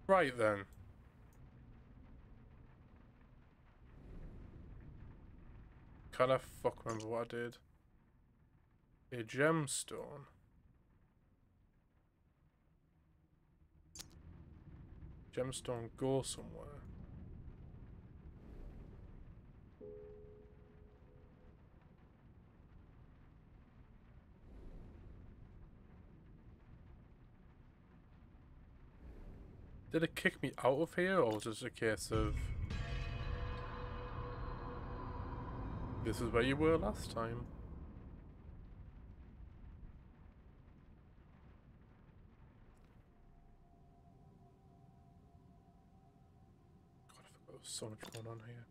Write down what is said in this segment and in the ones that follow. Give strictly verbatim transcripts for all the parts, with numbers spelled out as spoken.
Right then. Can I fuck remember what I did? A gemstone. Gemstone go somewhere. Did it kick me out of here, or was it just a case of this is where you were last time? God, I forgot there was so much going on here.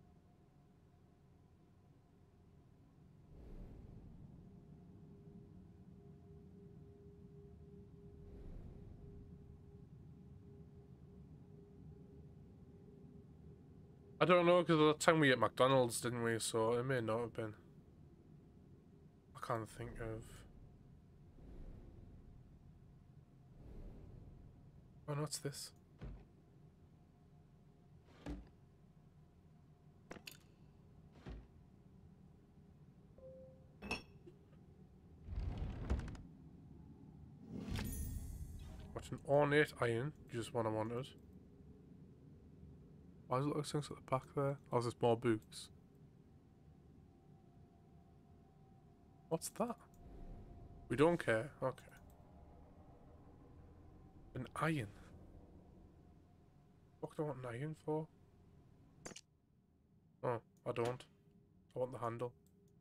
I don't know, because at the time we ate McDonald's, didn't we? So it may not have been. I can't think of... Oh no, what's this? What's an ornate iron? Just what I wanted. Why does it look like things at the back there? Oh, is this more books? What's that? We don't care. Okay. An iron. What do I want an iron for? Oh, I don't. I want the handle.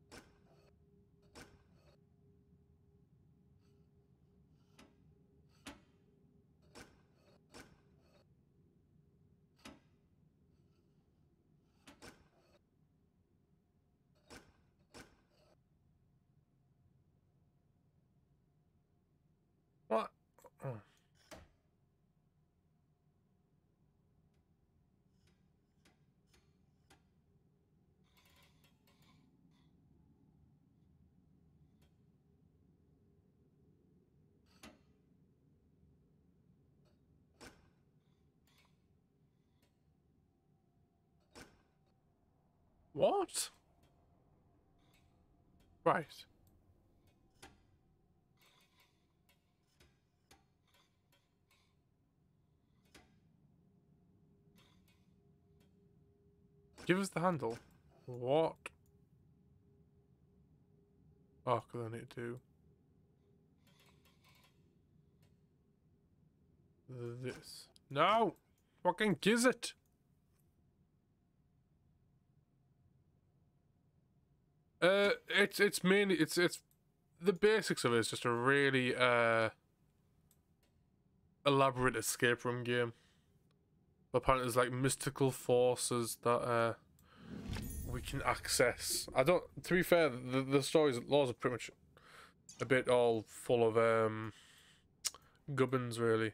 What? Oh. What? Right. Give us the handle. What? Oh, because I need to do this. No! Fucking giz it! Uh, it's it's mainly it's it's the basics of it is just a really uh elaborate escape room game. Apparently, there's like mystical forces that uh we can access. I don't. To be fair, the the stories laws are pretty much a bit all full of um gubbins, really.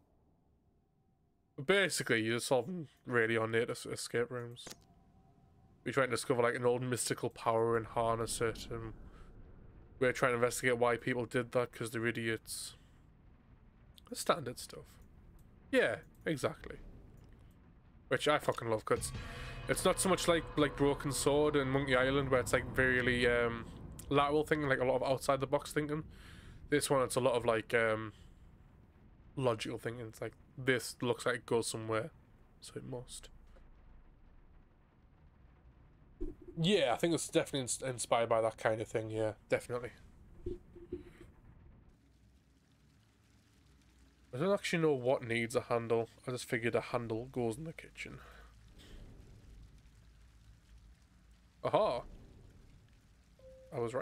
But basically, you're solving really ornate es- escape rooms. We try and discover like an old mystical power and harness it, and we're trying to investigate why people did that because they're idiots. The standard stuff. Yeah, exactly. Which I fucking love, because it's not so much like like Broken Sword and Monkey Island, where it's like very um, lateral thinking, like a lot of outside the box thinking. This one, it's a lot of like um, logical thinking. It's like, this looks like it goes somewhere, so it must. Yeah, I think it's definitely ins inspired by that kind of thing. Yeah, definitely. I don't actually know what needs a handle. I just figured a handle goes in the kitchen. Aha! I was right.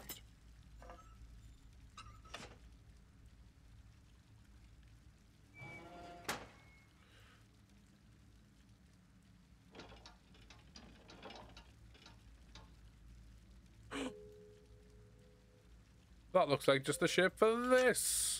That looks like just the shape for this.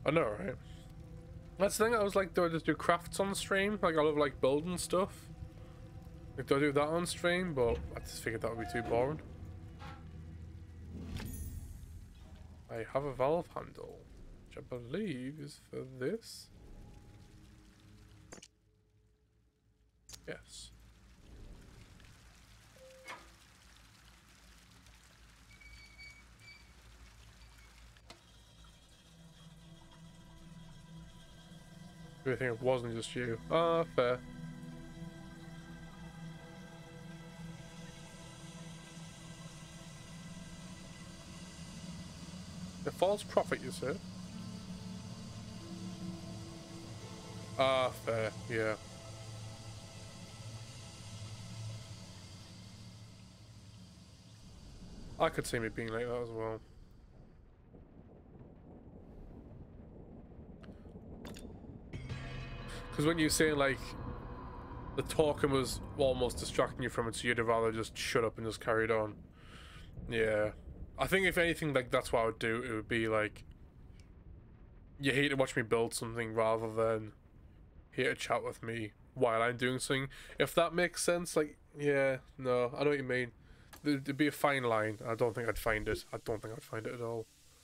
I know, right? That's the thing. I was like, do I just do crafts on stream? Like, I love like building stuff. Like, do I do that on stream? But I just figured that would be too boring. I have a valve handle, which I believe is for this. Yes. I think it wasn't just you. Ah, fair. The false prophet, you said? Ah, fair, yeah. I could see me being like that as well. Because when you're saying like the talking was almost distracting you from it, so you'd rather just shut up and just carried on. Yeah. I think if anything, like that's what I would do. It would be like you hate to watch me build something rather than here to chat with me while I'm doing something. If that makes sense, like, yeah, no, I know what you mean. There'd be a fine line. I don't think I'd find it. I don't think I'd find it at all.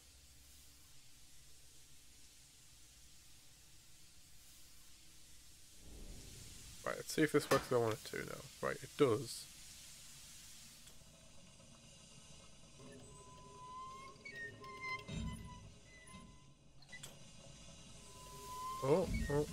Right, let's see if this works as I want it to now. Right, it does. Oh, oh.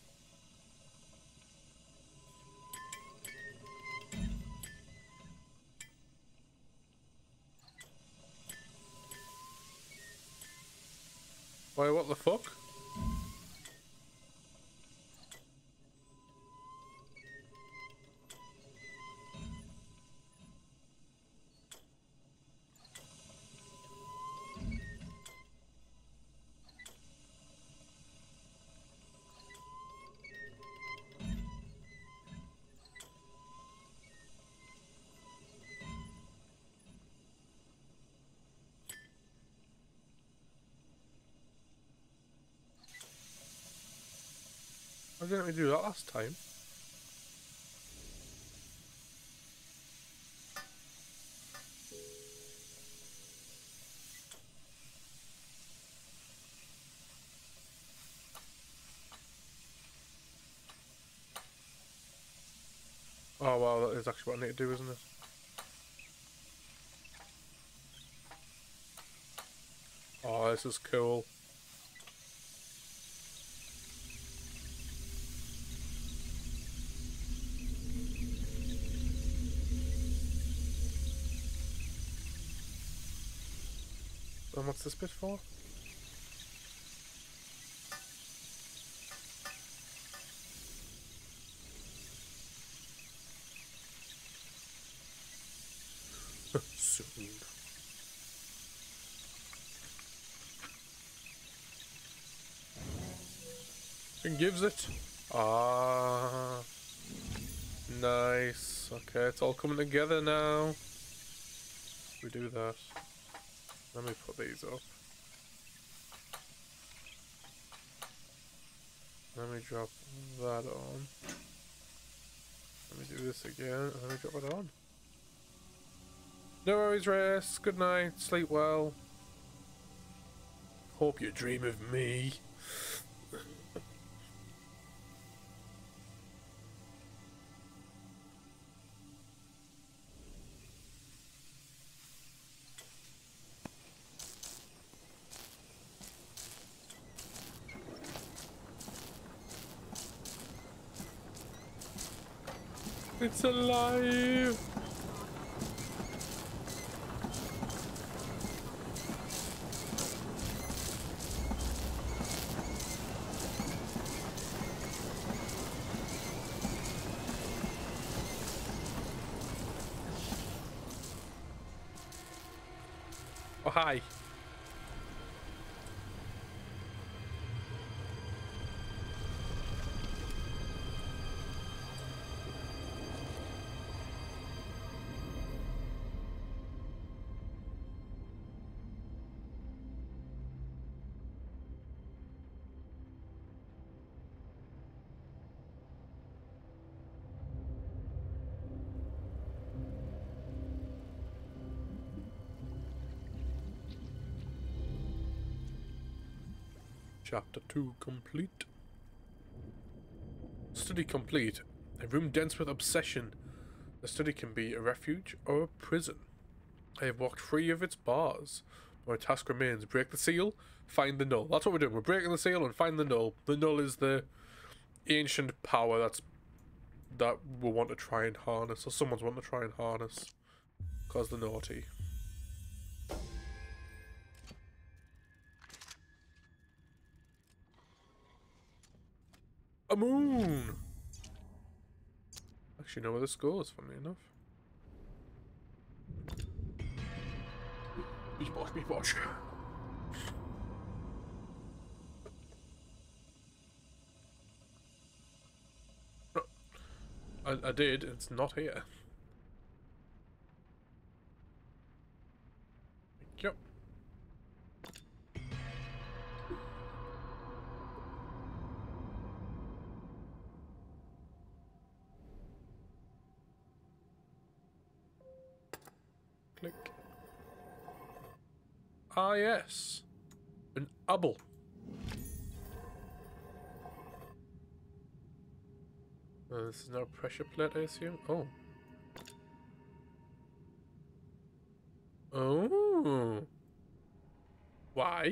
Why, what the fuck? Why didn't we do that last time? Oh well, that is actually what I need to do, isn't it? Oh, this is cool. And what's this bit for? Soon. And gives it. Ah, nice. Okay, it's all coming together now. We do that. Let me put these up. Let me drop that on. Let me do this again, and let me drop it on. No worries, rest. Good night. Sleep well. Hope you dream of me. It's alive! Oh, hi. Chapter two complete. Study complete. A room dense with obsession. The study can be a refuge or a prison. I have walked free of its bars. My task remains. Break the seal, find the null. That's what we're doing. We're breaking the seal and find the null. The null is the ancient power that's that we'll want to try and harness, or someone's want to try and harness. Cause the naughty. A moon! Actually know where this goes, funny enough. Beach watch, beach watch. I, I did, it's not here. Yep. Click. Ah, yes. An apple. Uh, this is now a pressure plate, I assume. Oh. Oh. Why?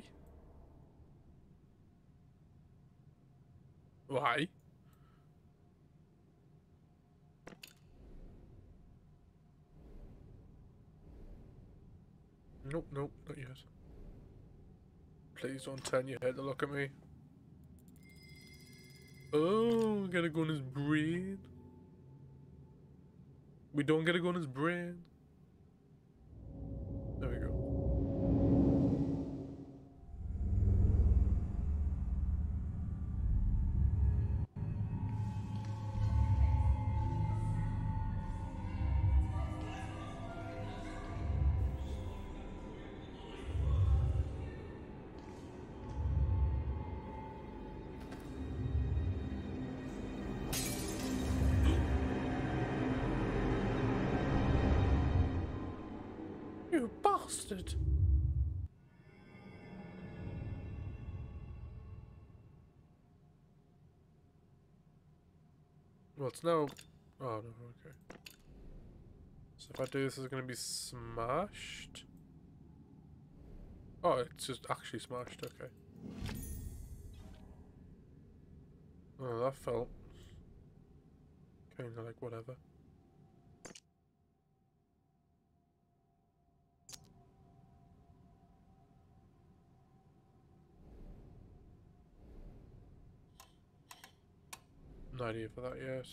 Why? Nope, nope, not yet. Please don't turn your head to look at me. Oh, gotta go in his brain. We don't gotta go in his brain. There we go. You bastard! Well, it's now... Oh, no, okay. So if I do this, is it going to be smashed? Oh, it's just actually smashed, okay. Oh, that felt... kind of like whatever. No idea for that yet.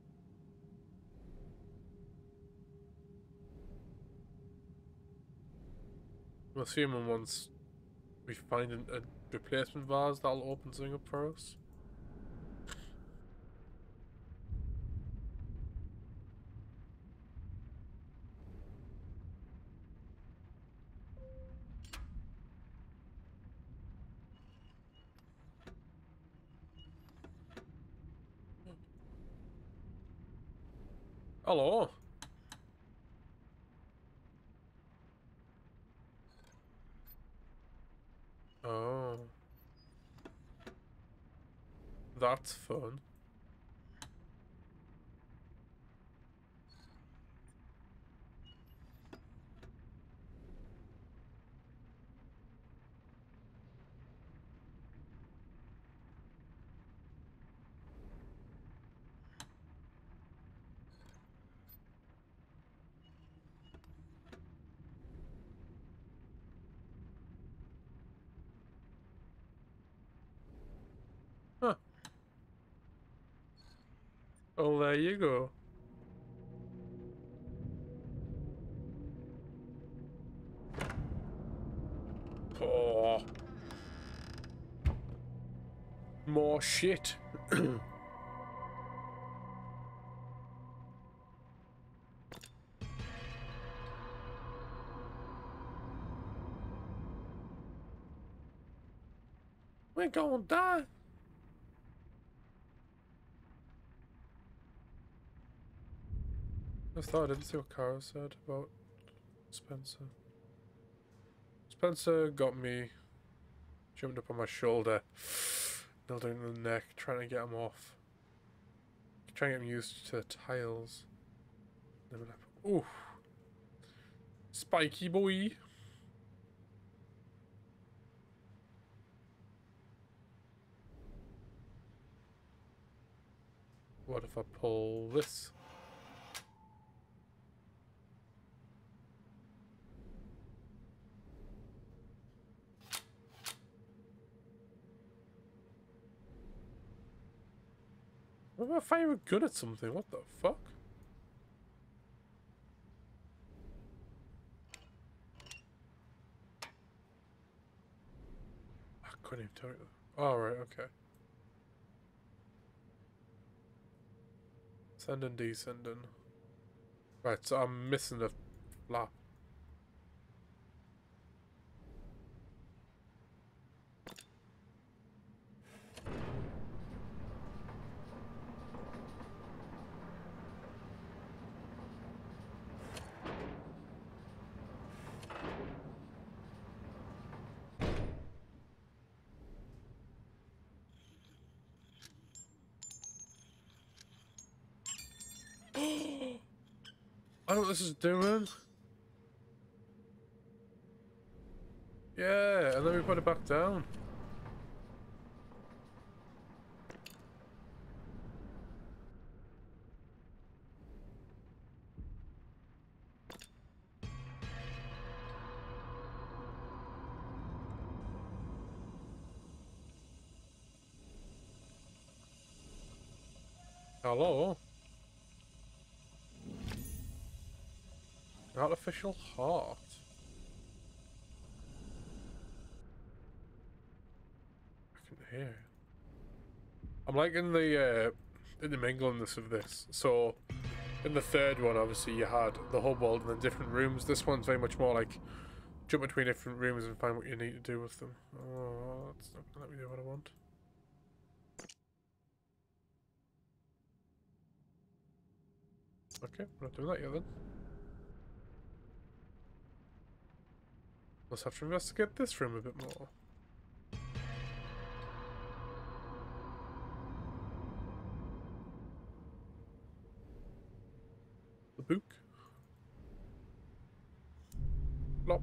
I'm assuming once we find an, a replacement vase, that'll open something up for us. Hello. Oh. That's fun. Huh. Oh, there you go. Oh. More shit. We're gonna die. I thought I didn't see what Kara said about Spencer. Spencer got me Jumped up on my shoulder. Nailed him in the neck, trying to get him off. Trying to get him used to the tiles. Ooh. Spiky boy. What if I pull this? What if I fire a gun at something? What the fuck? I couldn't even tell you. Oh, right, okay. Sending, descending. Right, so I'm missing the flap. I know what this is doing. Yeah, and then we put it back down. Hello? Artificial heart. I can hear it. I'm liking the uh, in the mingleness of this. So, in the third one, obviously you had the whole world and then different rooms. This one's very much more like jump between different rooms and find what you need to do with them. Oh, that's not gonna let me do what I want. Okay, we're not doing that yet then. Let's have to investigate this room a bit more. The book. Plop.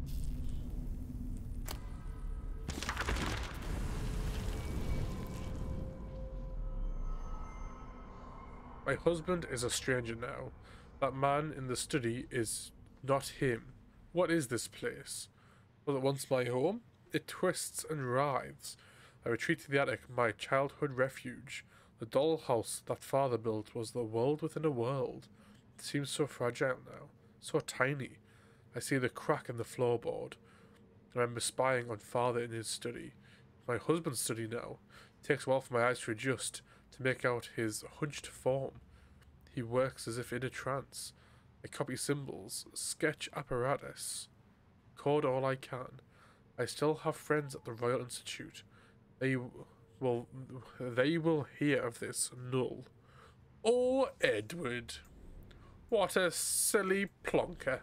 My husband is a stranger now. That man in the study is not him. What is this place? Was it once my home? It twists and writhes. I retreat to the attic, my childhood refuge. The dollhouse that father built was the world within a world. It seems so fragile now, so tiny. I see the crack in the floorboard. I remember spying on father in his study. My husband's study now. It takes a while for my eyes to adjust, to make out his hunched form. He works as if in a trance. I copy symbols, sketch apparatus, code all I can. I still have friends at the Royal Institute. They will, they will hear of this null. Oh, Edward. What a silly plonker.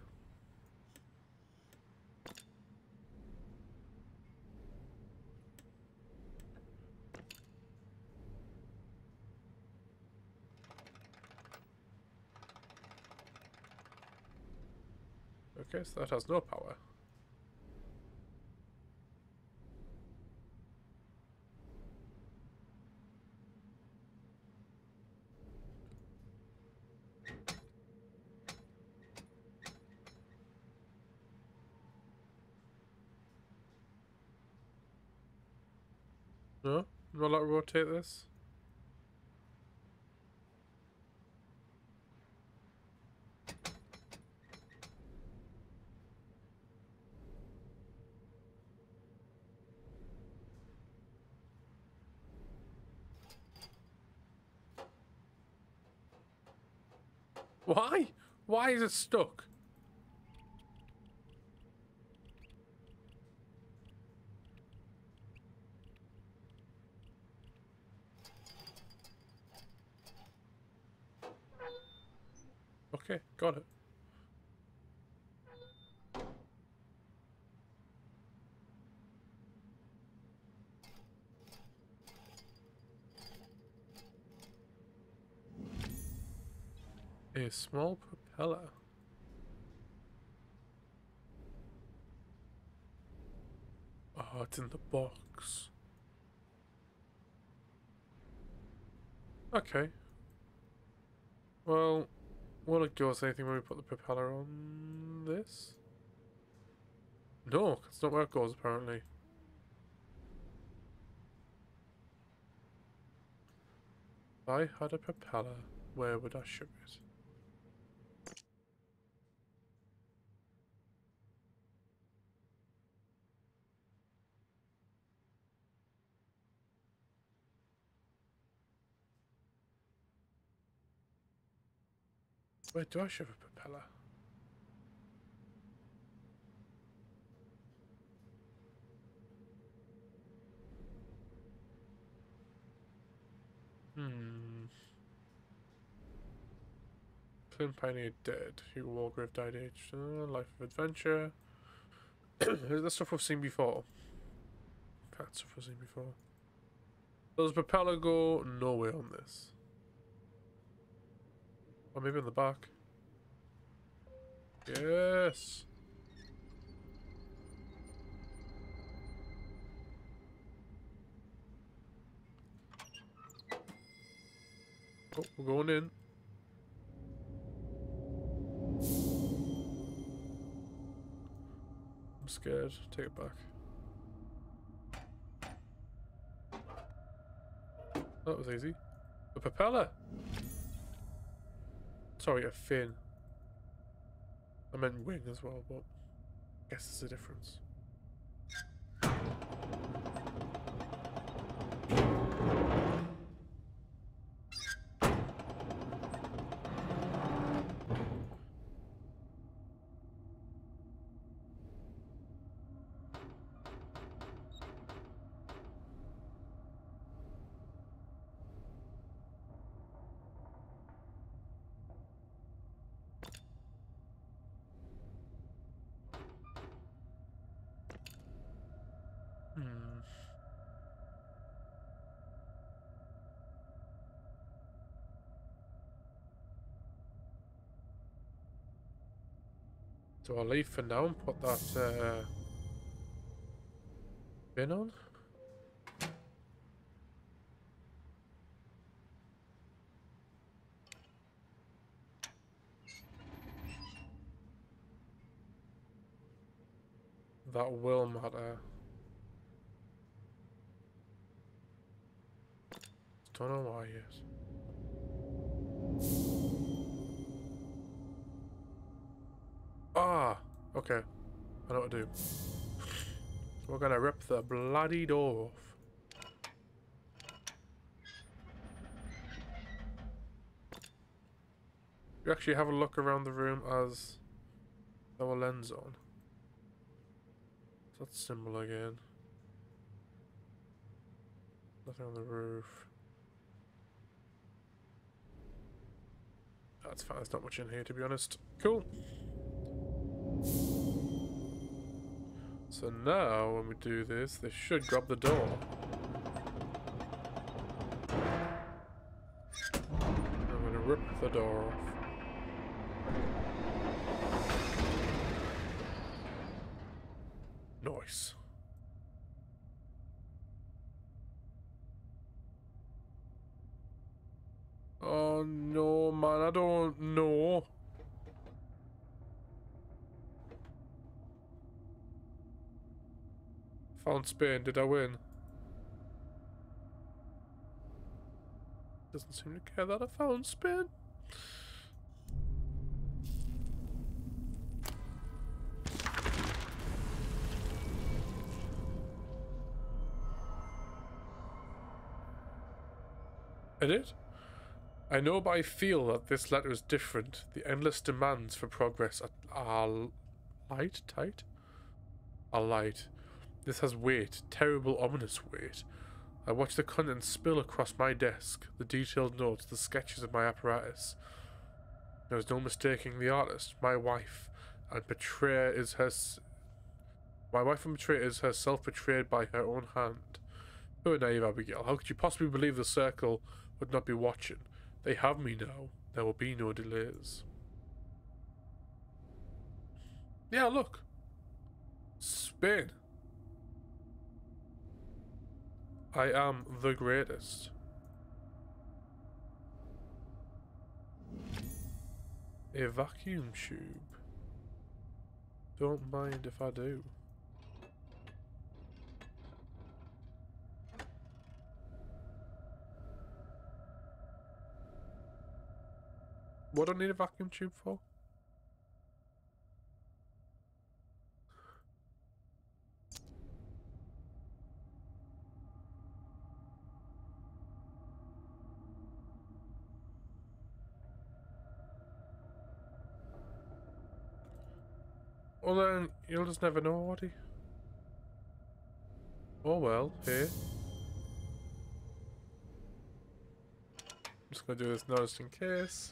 Okay, so that has no power. No? I'm not allowed to rotate this? Why? Why is it stuck? Okay, got it. A small propeller. Oh, it's in the box. Okay. Well, will it give us anything when we put the propeller on this? No, that's not where it goes apparently. If I had a propeller, where would I ship it? Where do I ship a propeller? Hmm. Clint Pioneer dead. Hugo Walgrave died aged. Uh, Life of Adventure. Is that stuff we've seen before? That's stuff we've seen before. Does propeller go nowhere on this? Or maybe on the back. Yes. Oh, we're going in. I'm scared. Take it back. That was easy. A propeller. Sorry, a fin. I meant wing as well, but I guess there's a difference. Hmm. Do I leave for now and put that uh, bin on? That will matter. Don't know why yet. Ah, okay. I know what to do. So we're gonna rip the bloody door off. You actually have a look around the room as our lens on. That symbol again. Nothing on the roof. That's fine, there's not much in here to be honest. Cool. So now when we do this, this should grab the door. I'm gonna rip the door off. Nice. Oh no, man, I don't know. Found Spain, did I win? Doesn't seem to care that I found Spain. I did? I know but I feel that this letter is different. The endless demands for progress are, are light, tight? Are light. This has weight, terrible, ominous weight. I watch the contents spill across my desk, the detailed notes, the sketches of my apparatus. There is no mistaking the artist, my wife, and betrayer is her... S my wife and betrayer is herself betrayed by her own hand. Poor naive Abigail, how could you possibly believe the Circle would not be watching? They have me now. there will be no delays. Yeah, look. Spain. I am the greatest. A vacuum tube. Don't mind if I do. What do I need a vacuum tube for? Well then, you'll just never know, Woody. Oh well, hey. I'm just gonna do this now just in case.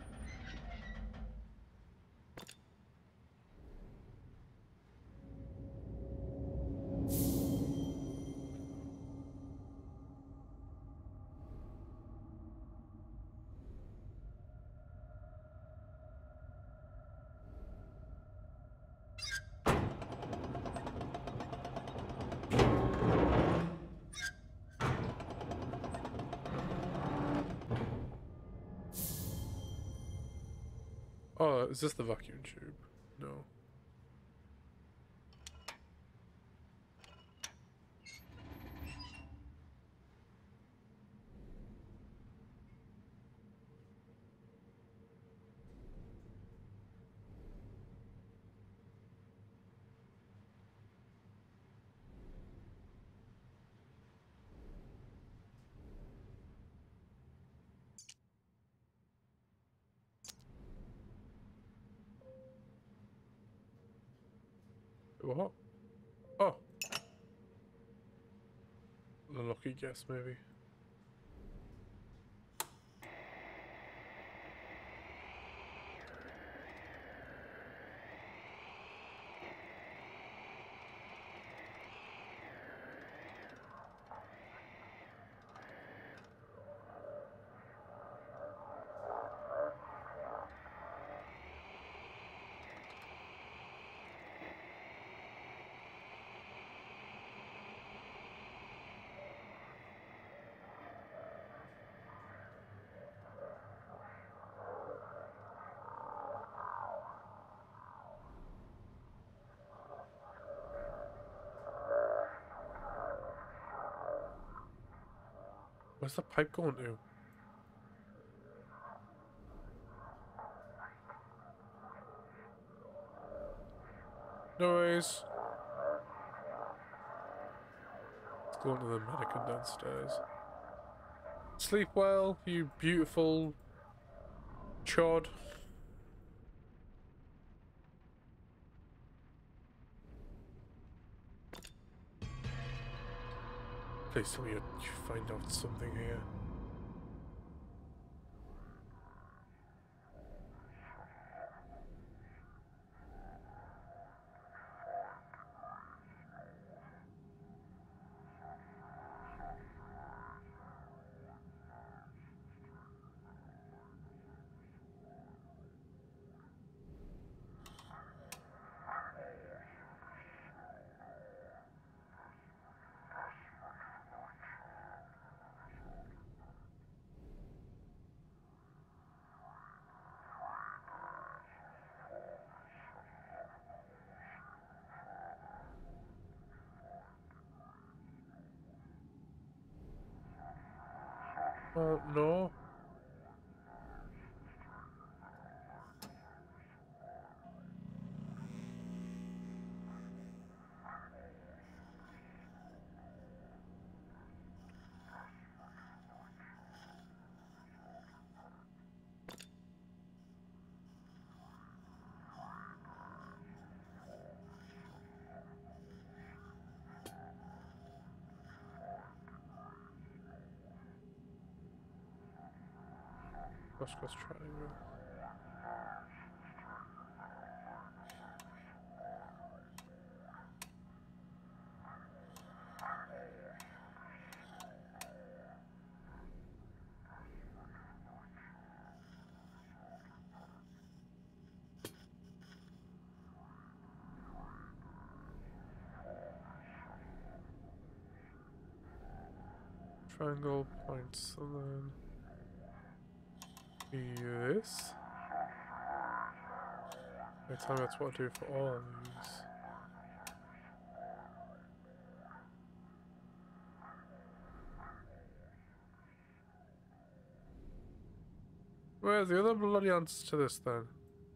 Oh, is this the vacuum tube? No. What? Oh. The lucky guess, maybe. Where's the pipe going to? No worries. Let's go into the mannequin downstairs. Sleep well, you beautiful chod. Please tell me you find out something here. Oh, no. Cross cross triangle. triangle points and then be this. I tell me that's what I do for all of these. Where's the other bloody answer to this then?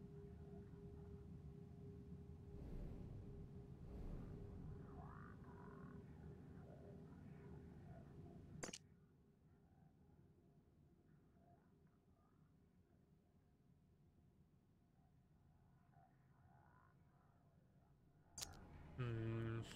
Hmm.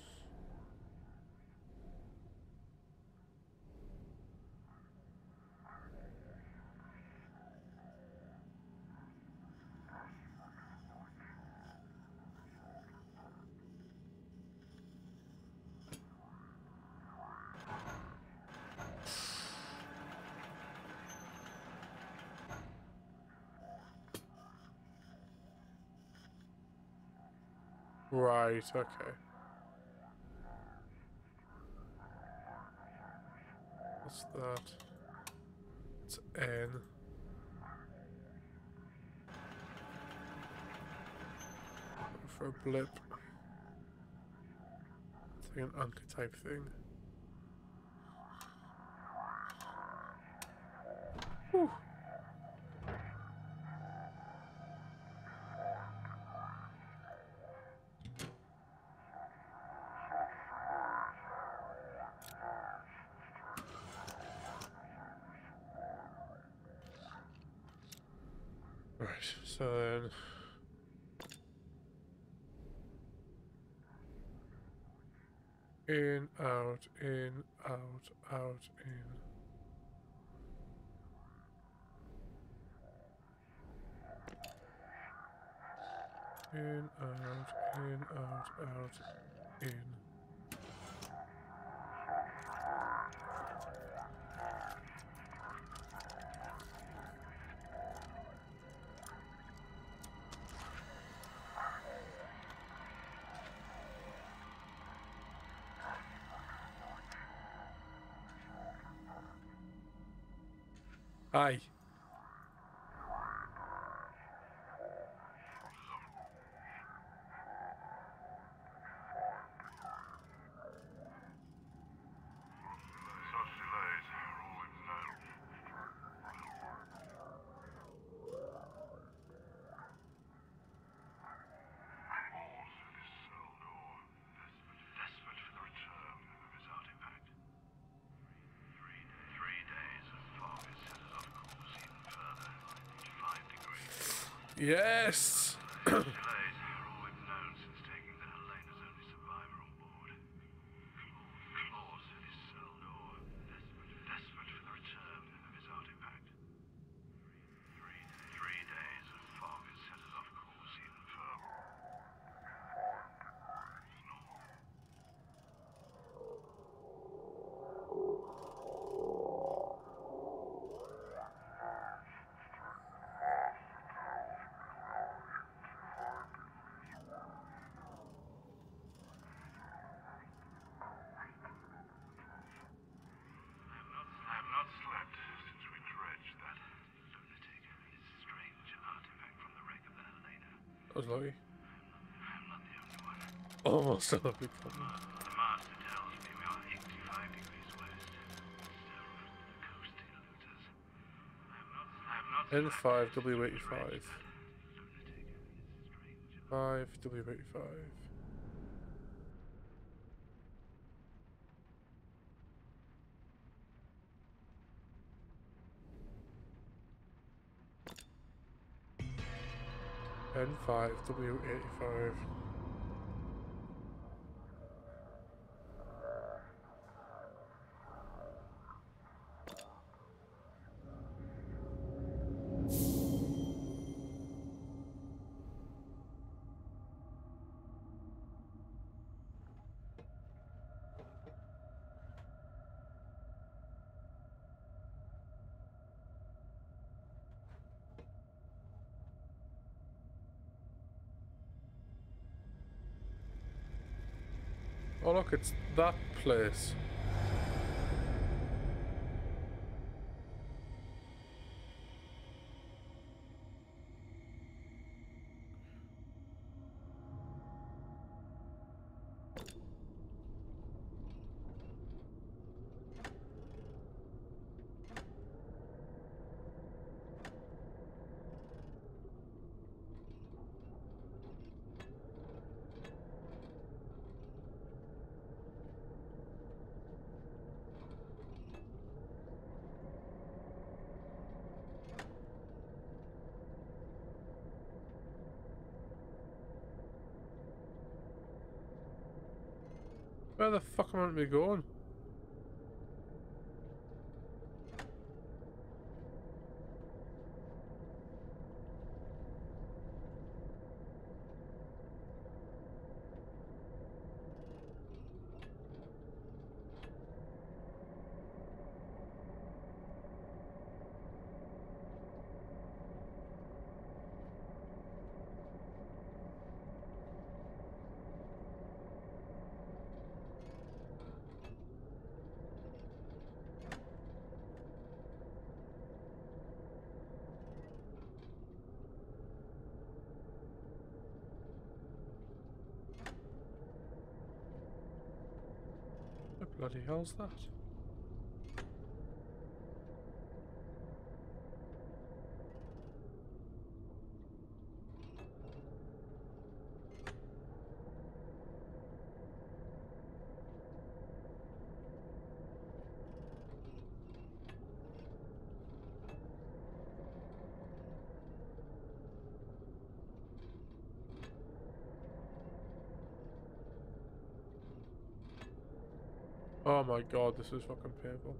Right, okay. What's that? It's N. For a blip. It's like an anchor type thing. Whew. Right, so then in, out, in, out, out, in. In, out, in, out, out, in. Aye. Yes! Delays are all we've known since taking the Helena's only survivor on board. Claws at his cell door, desperate, desperate for the return of his artifact. Three, three days of fog has set us off course even further. That was lucky. I'm not the only one. Almost a lucky problem. The master tells me we are eighty-five degrees west. Still, the coast eluders. I have not, I have not N five slept W since eighty-five. we reached that lunatic. It's strange. five W eighty-five. N five W eighty-five. Oh look, it's that place. Where the fuck am I meant to be going? What bloody hell's that? Oh my god, this is fucking painful.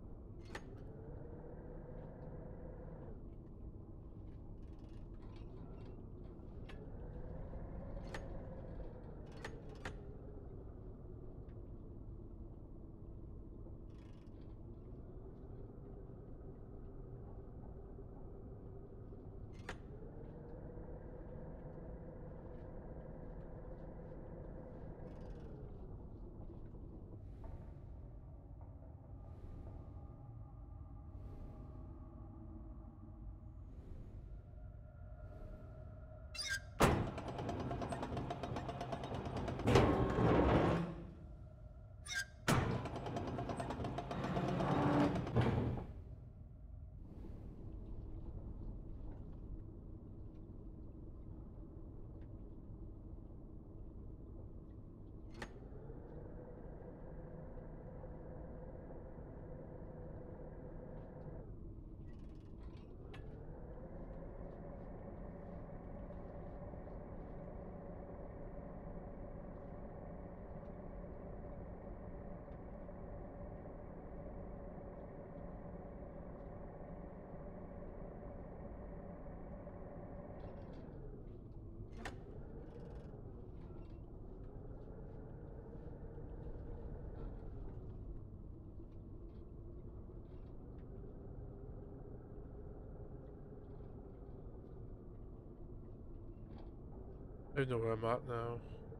I don't know where I'm at now.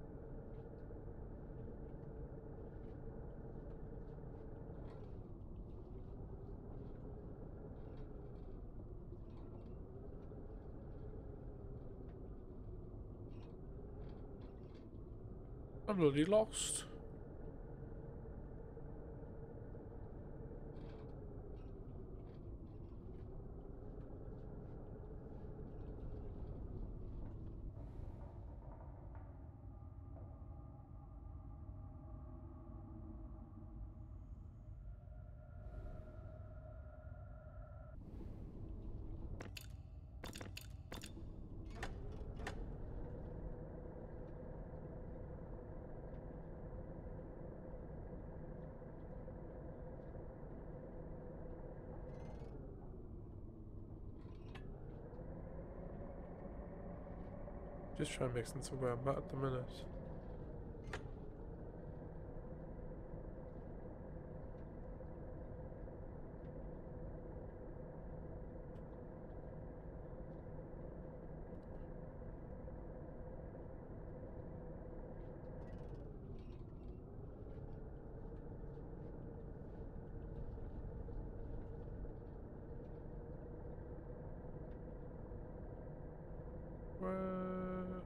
I'm bloody lost. Just trying to make sense of where I'm at at the minute. Where?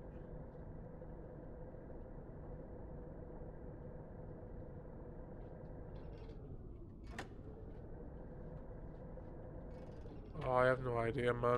Oh, I have no idea, man.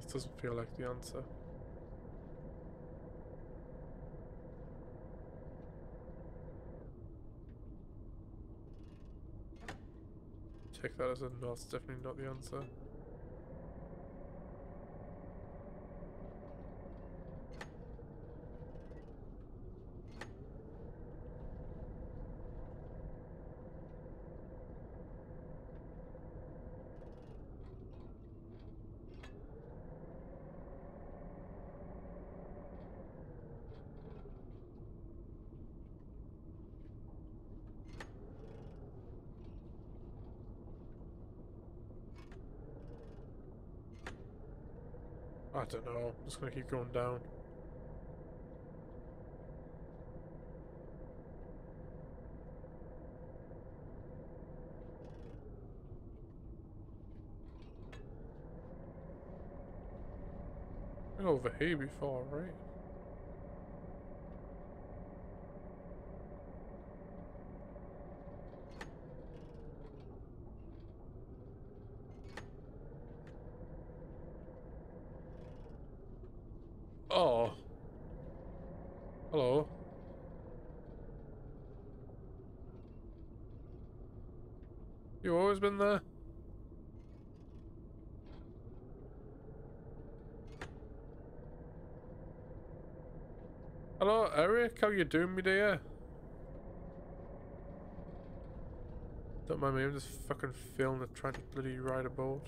doesn't feel like the answer. Take that as a no, it's definitely not the answer. I don't know. I'm just gonna keep going down. Been over here before, right? Oh. Hello. You always been there? Hello, Eric. How you doing, me dear? Don't mind me. I'm just fucking feeling it, trying to bloody ride a boat.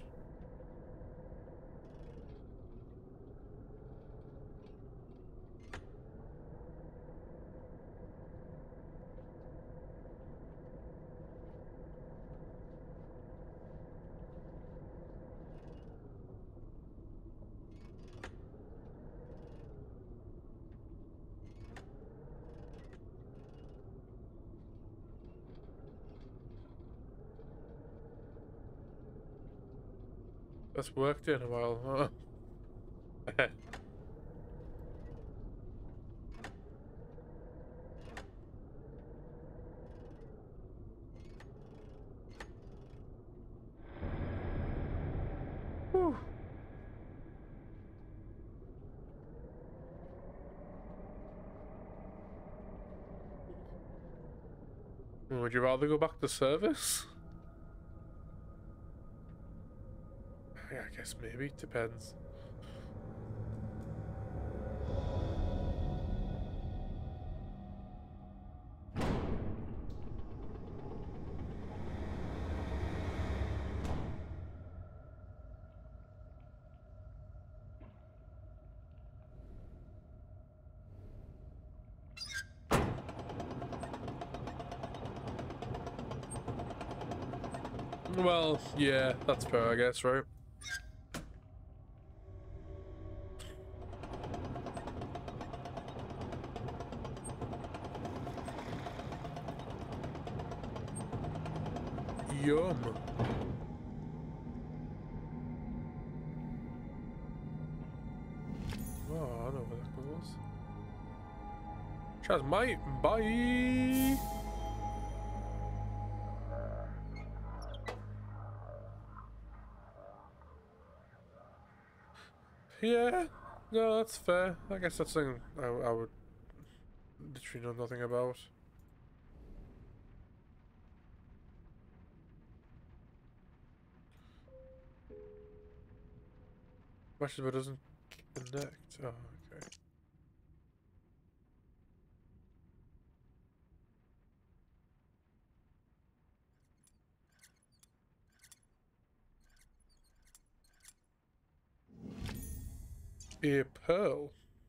That's worked in a while. Huh? Whew. Would you rather go back to service? Yeah, I guess maybe. Depends. Well, yeah, that's fair, I guess, right? Yum. Oh, I know where that goes. Cheers, mate. Bye. Yeah, no, that's fair. I guess that's something I, I would literally know nothing about. Matches but doesn't connect. Oh, okay. A pearl.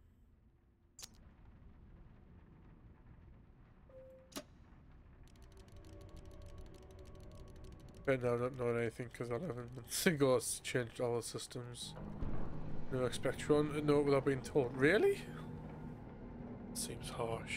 Right now I don't know anything because eleven months ago it's changed all the systems. No expect one to know it without being told. Really? Seems harsh.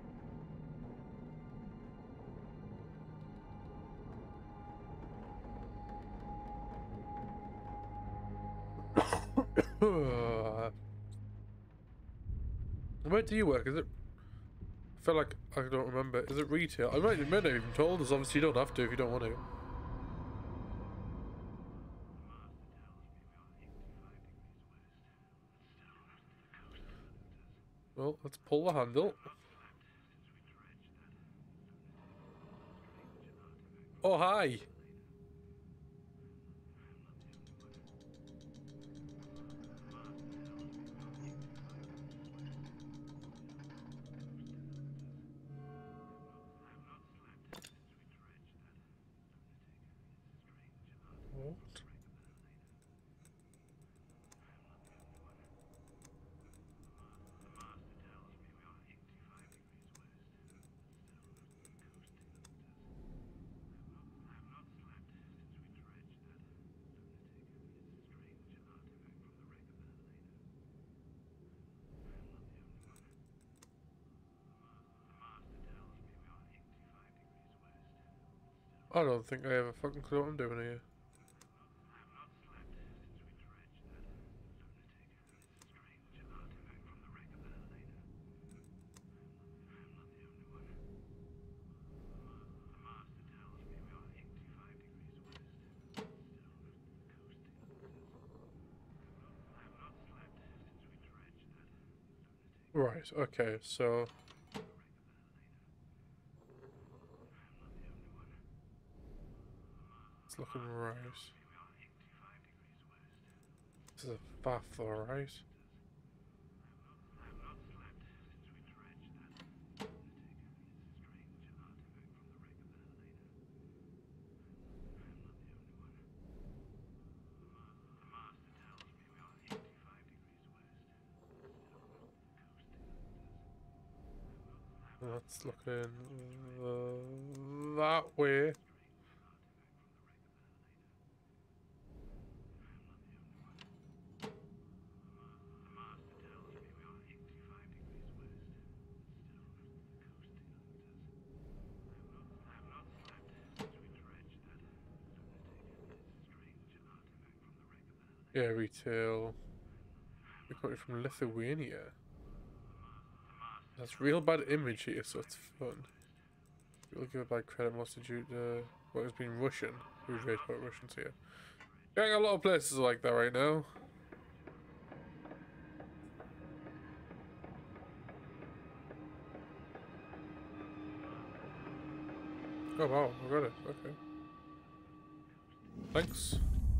Where do you work? Is it? I feel like I don't remember. Is it retail? I might, might have even told us. Obviously, you don't have to if you don't want to. Well, let's pull the handle. Oh, hi. What? I don't think I have a fucking clue what I'm doing here. Right, okay, so it's looking right. This is a bath, alright. That's looking uh, that way. Yeah, retail. We're coming from Lithuania. That's real bad image here, so it's fun. We'll give it bad credit mostly due to what has been Russian. We read about Russians here. Getting a lot of places like that right now. Oh wow, I got it. Okay. Thanks.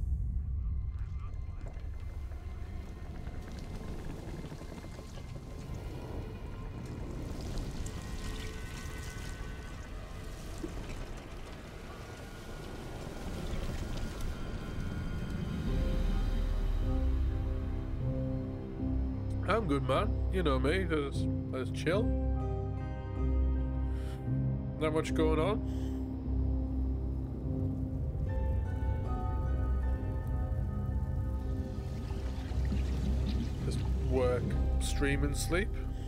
I'm good, man. You know me. Just, just chill. Not much going on. Just work, stream, and sleep.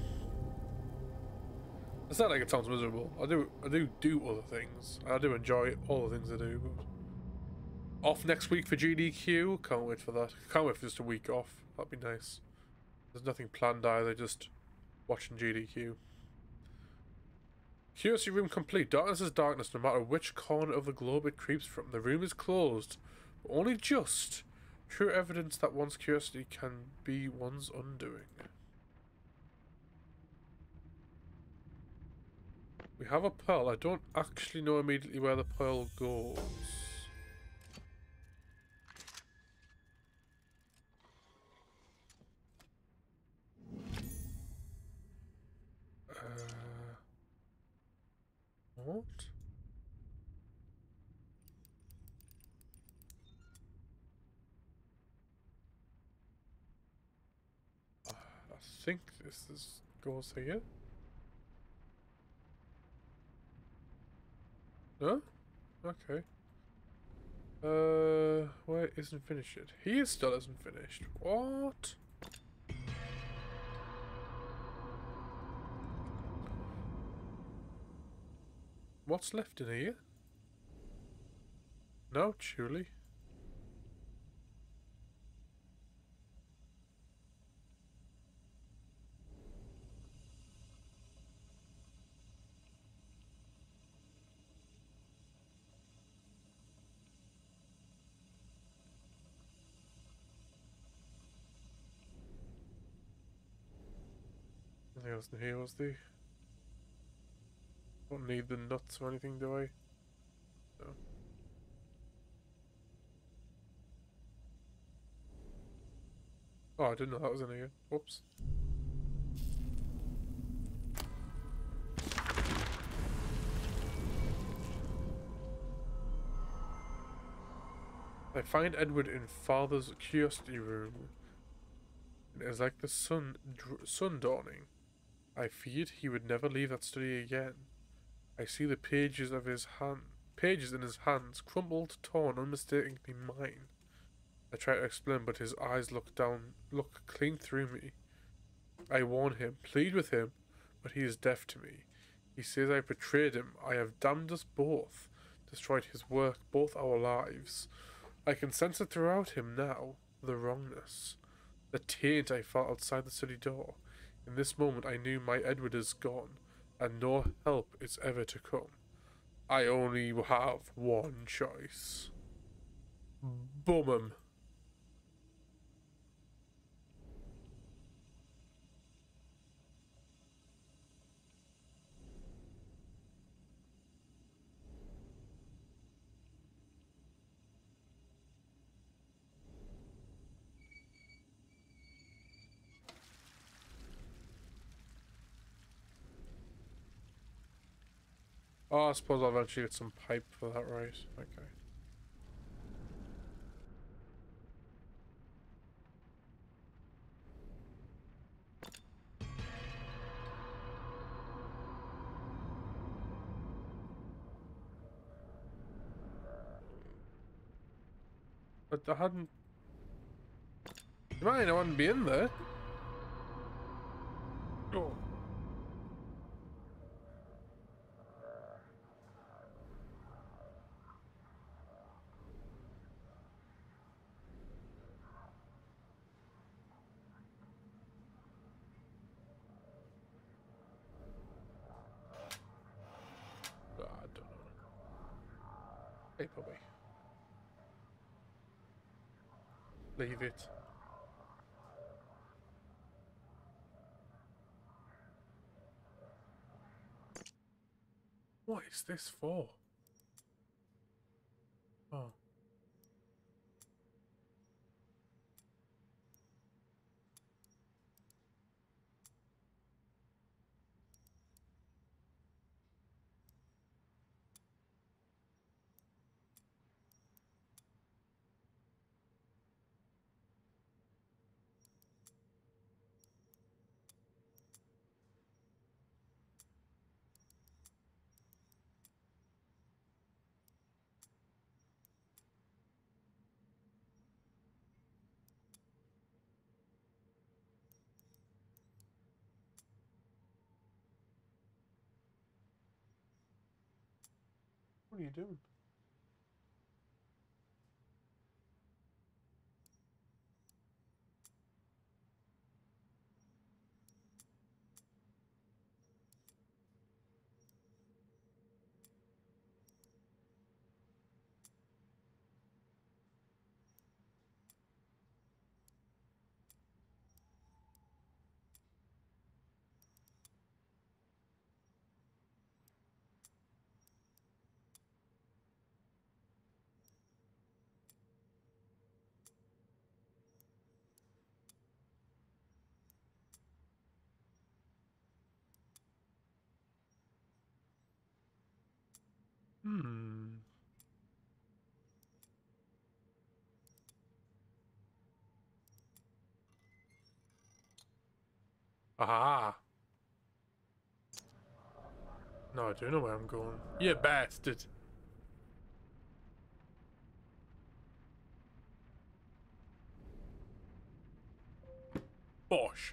It's not like it sounds miserable. I do, I do do other things. I do enjoy all the things I do. But off next week for G D Q. Can't wait for that. Can't wait for just a week off. That'd be nice. There's nothing planned either. Just watching G D Q. Curiosity room complete. Darkness is darkness no matter which corner of the globe it creeps from. The room is closed, but only just. True evidence that one's curiosity can be one's undoing. We have a pearl. I don't actually know immediately where the pearl goes. Uh, what? Uh, I think this is goes here. No? Okay. Uh, where isn't finished yet? He still isn't finished. What? What's left in here? No, truly. Nothing else in here, was there? Don't need the nuts or anything, do I? No. Oh, I didn't know that was in here. Whoops. I find Edward in Father's curiosity room. It is like the sun, sun dawning. I feared he would never leave that study again. I see the pages of his hand, pages in his hands, crumpled, torn, unmistakably mine. I try to explain, but his eyes look down, look clean through me. I warn him, plead with him, but he is deaf to me. He says I betrayed him. I have damned us both, destroyed his work, both our lives. I can sense it throughout him now, the wrongness, the taint I felt outside the study door. In this moment I knew my Edward is gone, and no help is ever to come. I only have one choice. Bum him. Oh, I suppose I'll eventually get some pipe for that, right? Okay. But I hadn't... Right, I wouldn't be in there. Oh. I don't know. Hey, puppy. Leave it. What is this for? Oh. What are you doing? Hmm. Aha. No, I do know where I'm going. You bastard. Bosh.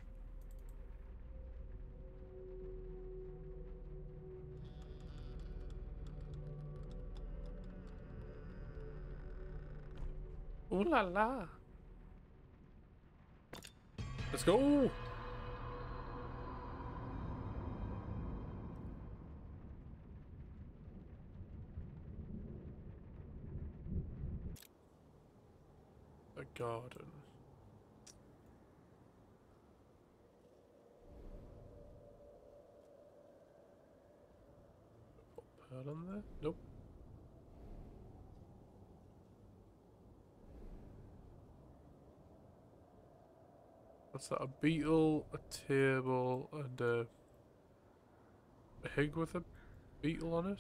Ooh la la. Let's go. The garden. that on there? Nope. What's that? A beetle, a table, and a, a pig with a beetle on it?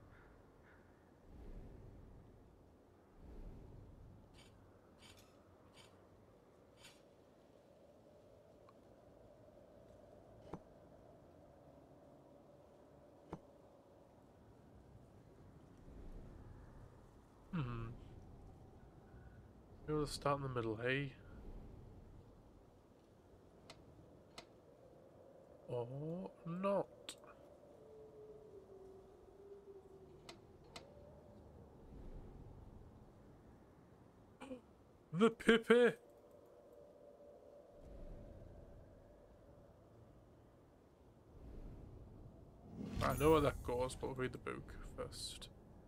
Hmm. Maybe we'll start in the middle, hey? Or not. The Pippi! I know where that goes, but we'll read the book first.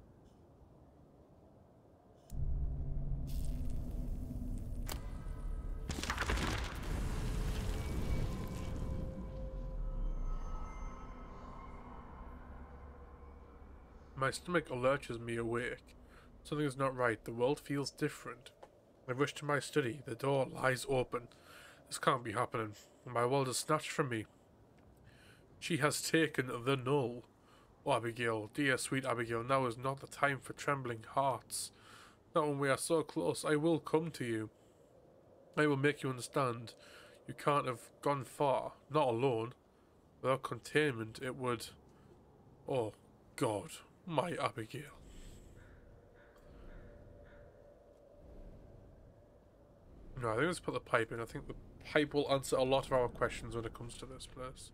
My stomach lurches me awake. Something is not right. The world feels different. I rush to my study. The door lies open. This can't be happening. My world is snatched from me. She has taken the null. Oh, Abigail, dear sweet Abigail, now is not the time for trembling hearts. Not when we are so close. I will come to you. I will make you understand. You can't have gone far. Not alone. Without containment, it would... Oh, God. My Abigail. No, I think let's put the pipe in. I think the pipe will answer a lot of our questions when it comes to this place.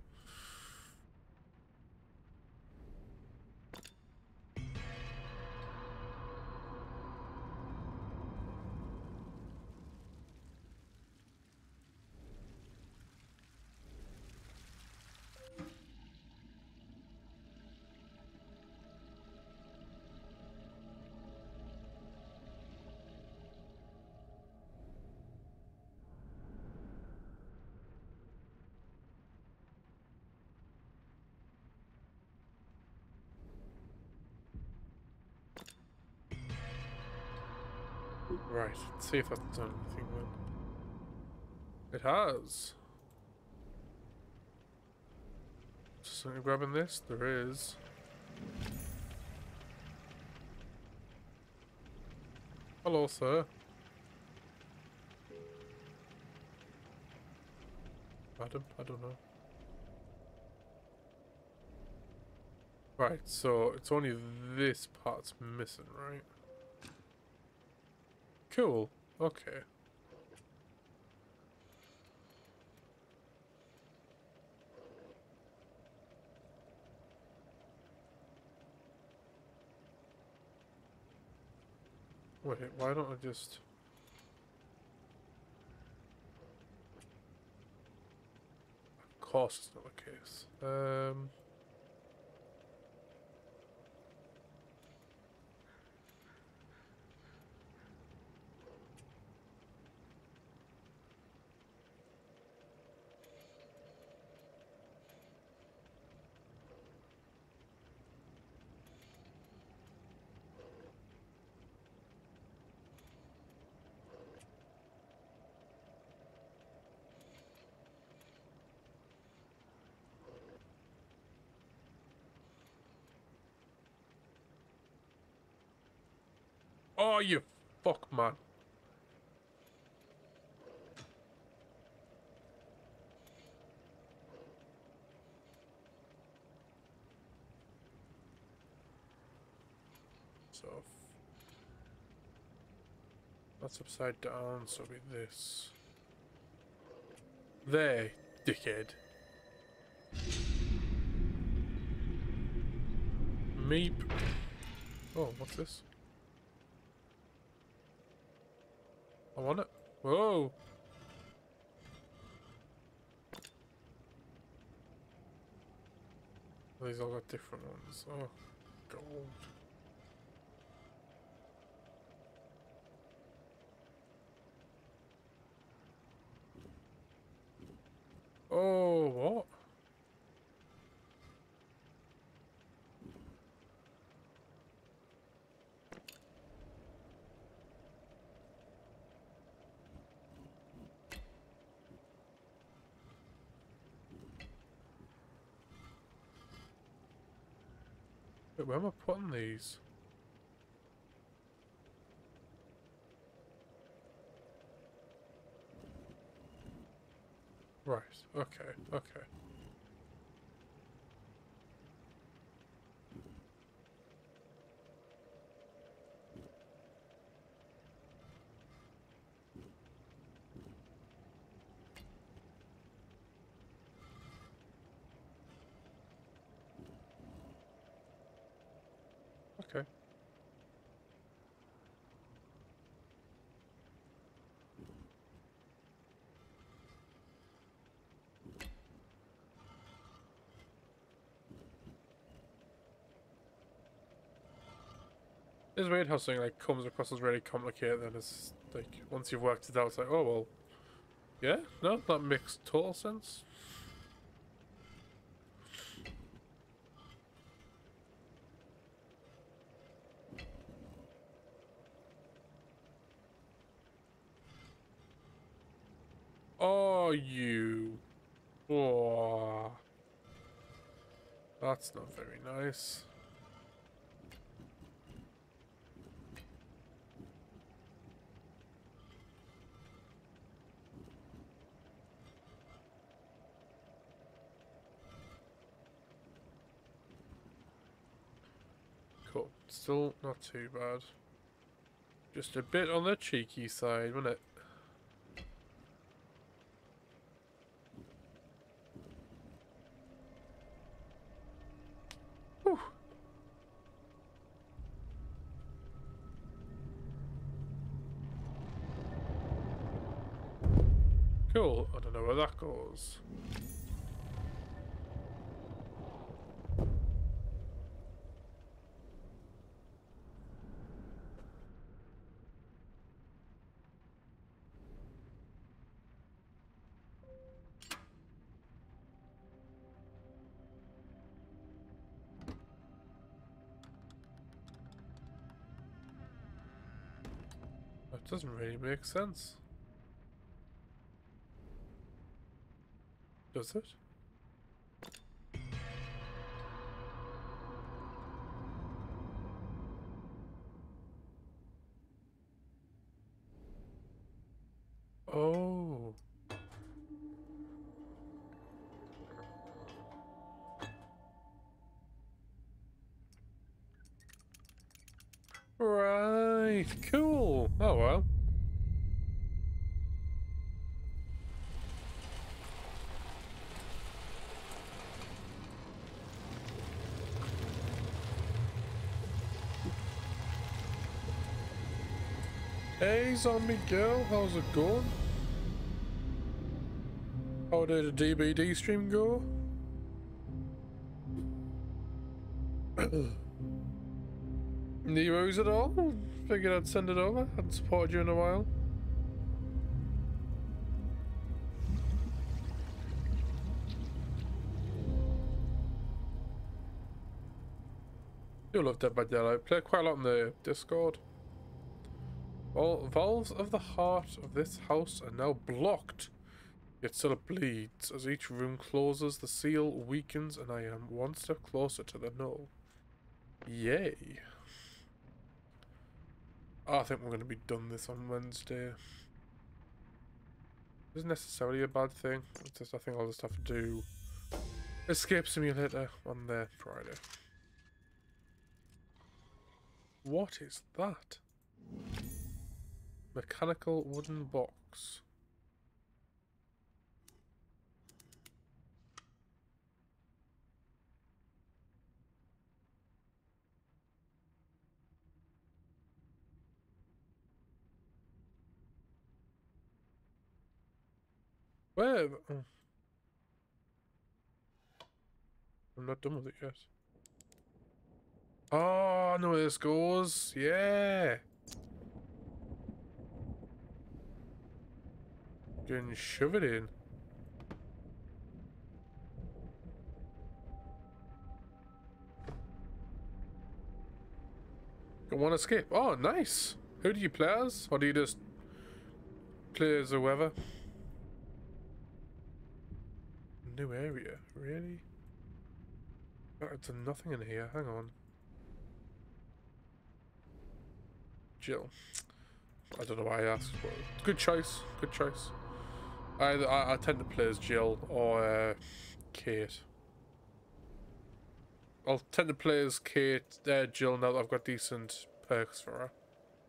Right, let's see if that's done anything then. It has. Just something grabbing this? There is. Hello, sir. Madam? I don't know. Right, so it's only this part's missing, right? Cool. Okay. Wait, why don't I just... Of course it's not the case. Um... Oh, you fuck, man. So... That's upside down, so it'll be this. There, dickhead. Meep. Oh, what's this? I want it. Whoa! These all got different ones. Oh, gold. Oh, what? Wait, where am I putting these? Right, okay, okay. Okay. It's weird how something like comes across as really complicated and it's like once you've worked it out it's like, oh well, yeah, no, that makes total sense. Oh, you. Oh, that's not very nice. Cool. Still not too bad. Just a bit on the cheeky side, wasn't it? Whew. Cool. I don't know where that goes. That doesn't really make sense. Does it? Oh. Right. Cool. Oh well. Hey, zombie girl, how's it going? How did the D V D stream go? Nero's at all? Figured I'd send it over. Hadn't supported you in a while. You love Dead by Daylight. Play quite a lot on the Discord. All valves of the heart of this house are now blocked. Yet still it bleeds. As each room closes, the seal weakens and I am one step closer to the null. Yay. I think we're going to be done this on Wednesday. Isn't necessarily a bad thing. It's just I think I'll just have to do Escape Simulator on the Friday. What is that? Mechanical wooden box. Where? Oh. I'm not done with it yet. Oh, I know where this goes. Yeah. Can shove it in. Got one escape. Oh, nice. Who do you play as? Or do you just play as whoever? New area, really? There's nothing in here. Hang on. Jill. I don't know why I asked, but good choice. Good choice. I I, I tend to play as Jill or uh, Kate. I'll tend to play as Kate, uh, Jill now that I've got decent perks for her.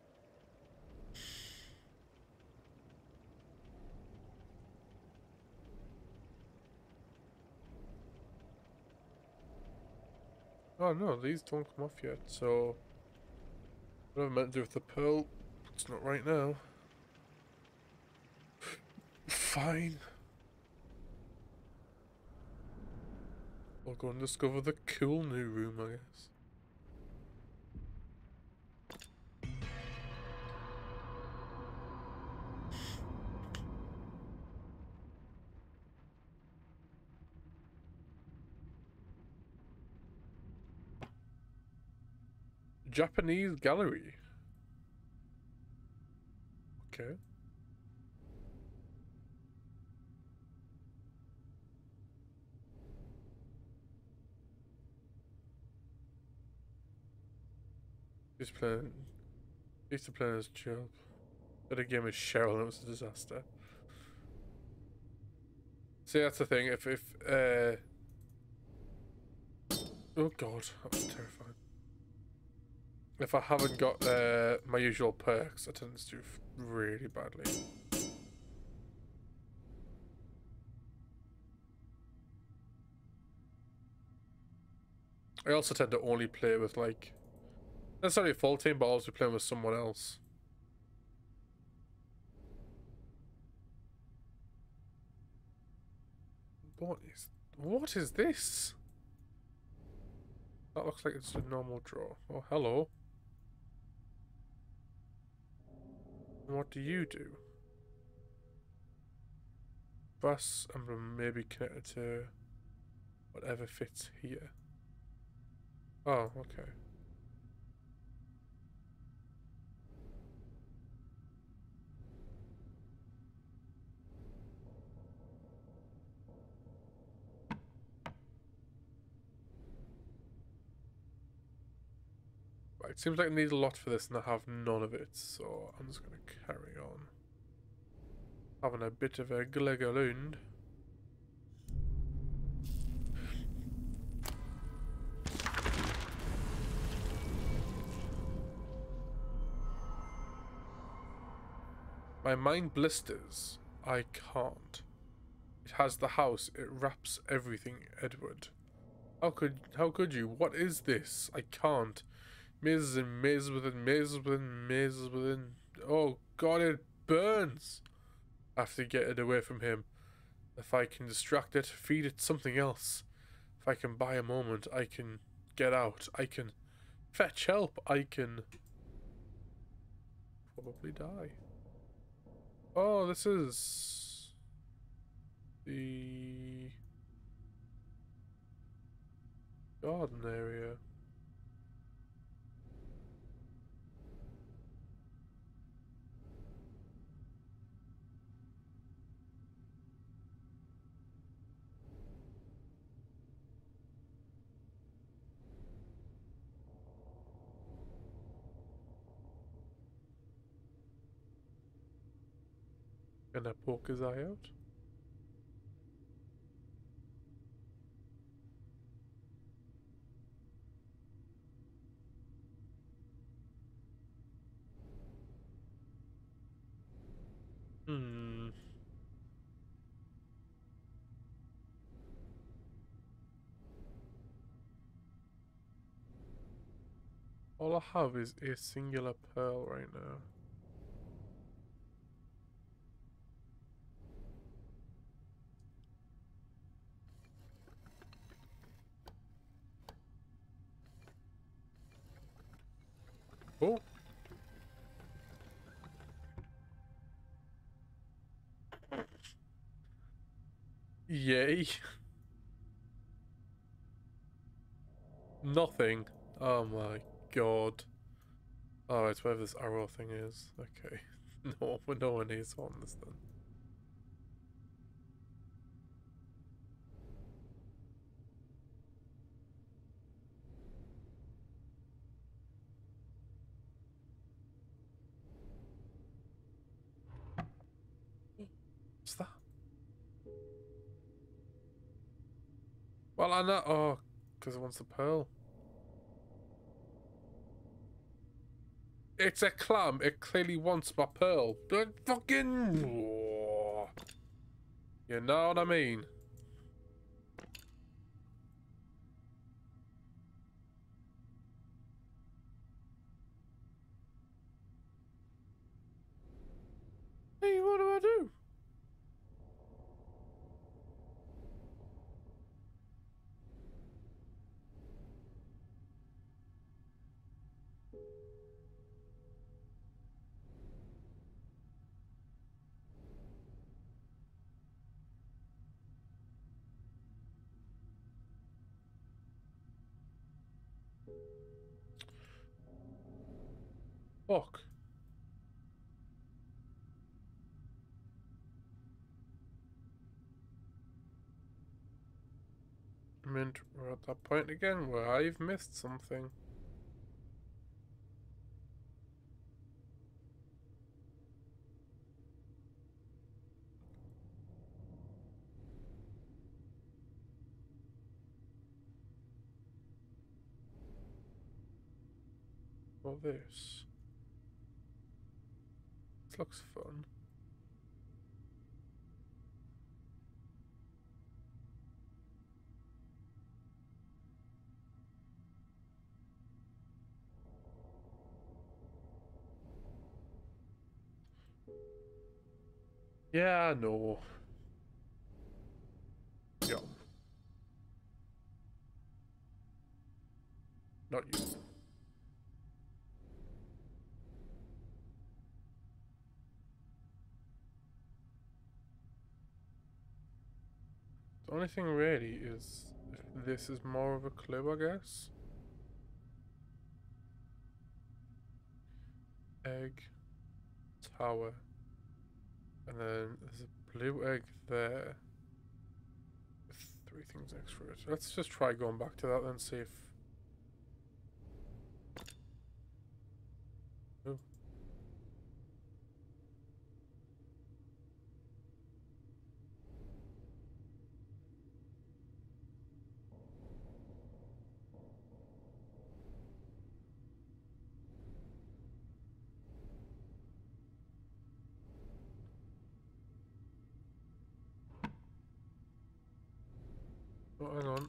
Oh no, these don't come off yet, so what am I meant to do with the pearl? It's not right now. Fine. I'll go and discover the cool new room, I guess. Japanese gallery. Okay. He's playing. He used to play as Jill. But a game with Cheryl and it was a disaster. See, that's the thing. If if uh. Oh god, that was terrifying. If I haven't got uh, my usual perks, I tend to do really badly. I also tend to only play with, like, not necessarily a full team, but also playing with someone else. What is what is this? That looks like it's a normal draw. Oh, hello. What do you do? Brass emblem may be connected to whatever fits here. Oh, okay. Right, seems like I need a lot for this and I have none of it, so I'm just going to carry on. Having a bit of a glegaloon. My mind blisters. I can't. It has the house. It wraps everything, Edward. How could how could you? What is this? I can't. Mazes and mazes within mazes within mazes within. Oh god, it burns. I have to get it away from him. If I can distract it, feed it something else. If I can buy a moment, I can get out. I can fetch help. I can probably die. Oh, this is the garden area. Can I poke his eye out? Hmm. All I have is a singular pearl right now. Oh. Yay. Nothing. Oh my god. Oh, it's where this arrow thing is. Okay. No, no one needs on this then. Well, I know. Oh, because it wants the pearl. It's a clam. It clearly wants my pearl. But fucking... Oh. You know what I mean? Hey, what do I do? Fuck. I mean, we're at that point again where I've missed something. Well, this. This looks fun. Yeah, I know. Yo. Not you. The only thing really is if this is more of a clue, I guess. Egg. Tower. And then there's a blue egg there. With three things next to it. Let's just try going back to that and see if... Oh. Oh, hang on.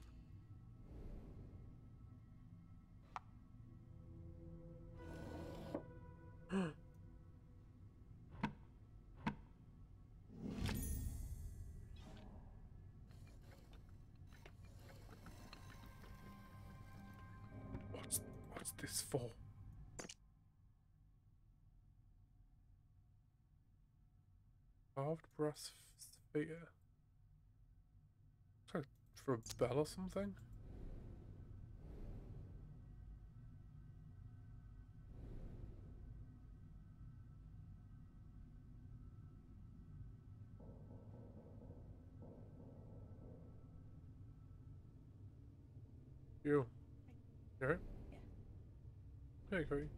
What's what's this for? Carved brass sphere. Looks like for a bell or something. You. You alright? Yeah. Hey, Cody.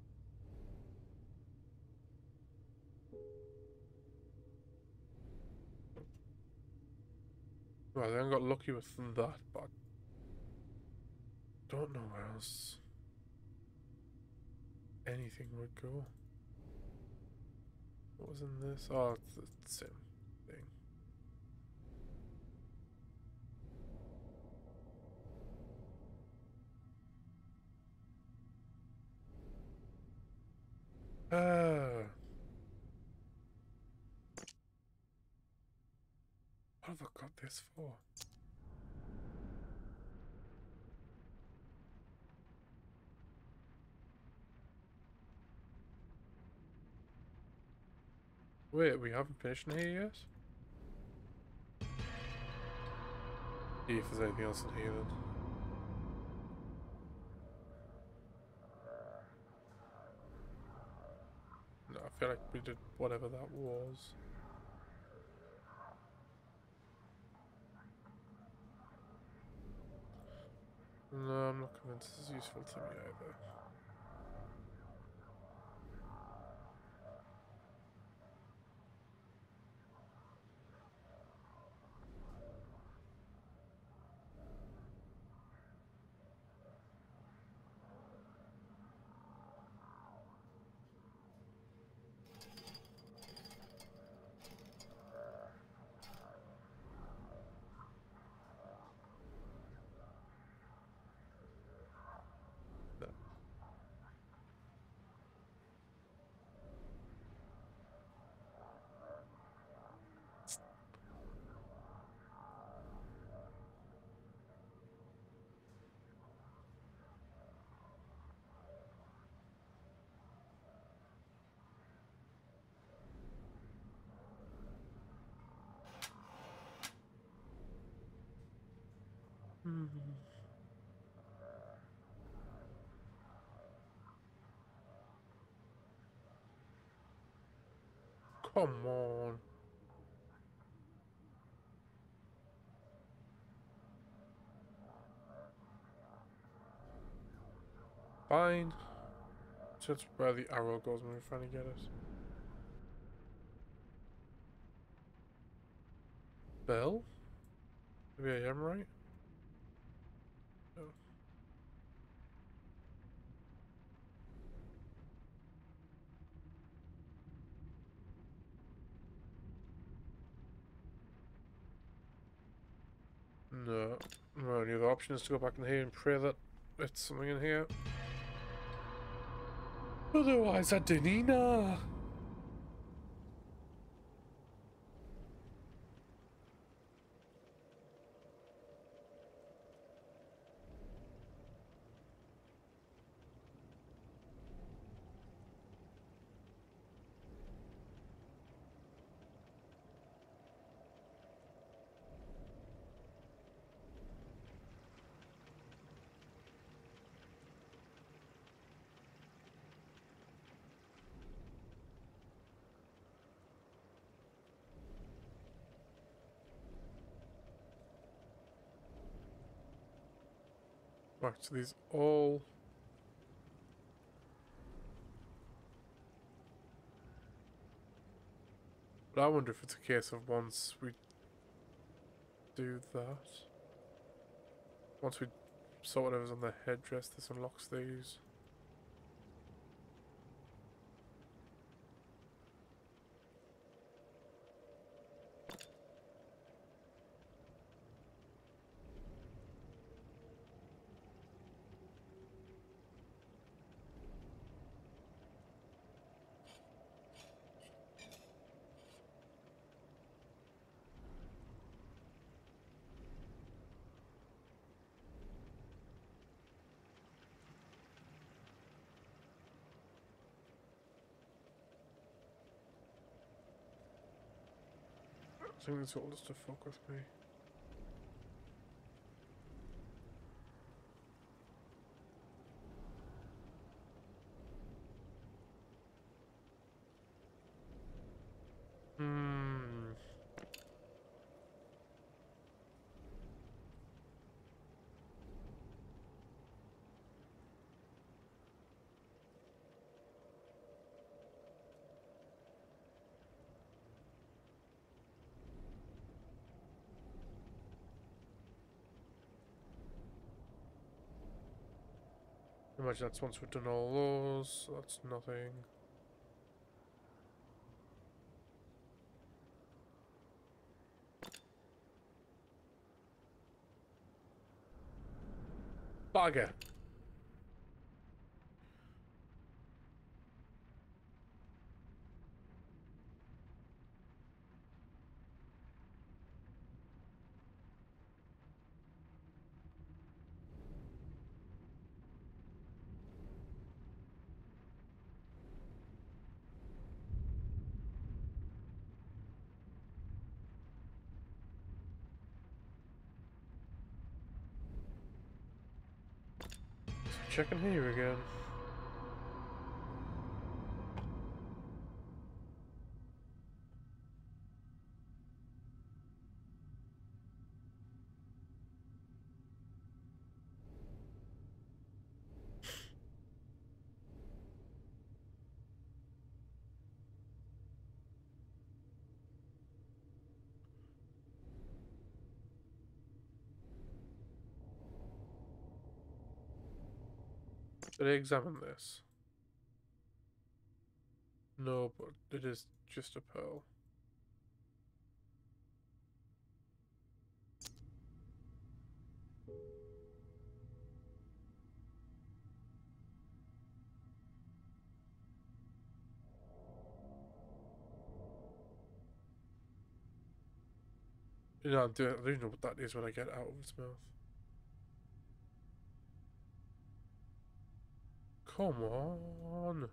Well, they got lucky with that, but don't know where else anything would go. What was in this? Oh, it's the same thing. Ah. What have I got this for? Wait, we haven't finished in here yet? See if there's anything else in here then. No, I feel like we did whatever that was. No, I'm not convinced this is useful to me either. Come on. Fine. So that's where the arrow goes when we're trying to get it. Bell? Maybe I am right? No. No. My only other option is to go back in here and pray that it's something in here. Otherwise, I didn't know. Right, so these all... But I wonder if it's a case of once we do that, once we sort whatever's on the headdress, this unlocks these. I think that's all just to fuck with me. Hmm. Imagine that's once we've done all those, so that's nothing. Bugger! Checking here again. Did I examine this? No, but it is just a pearl. You know, I do, I don't know what that is when I get out of its mouth. Come on.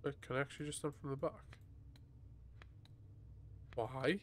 Wait, can I actually just stand from the back? Why?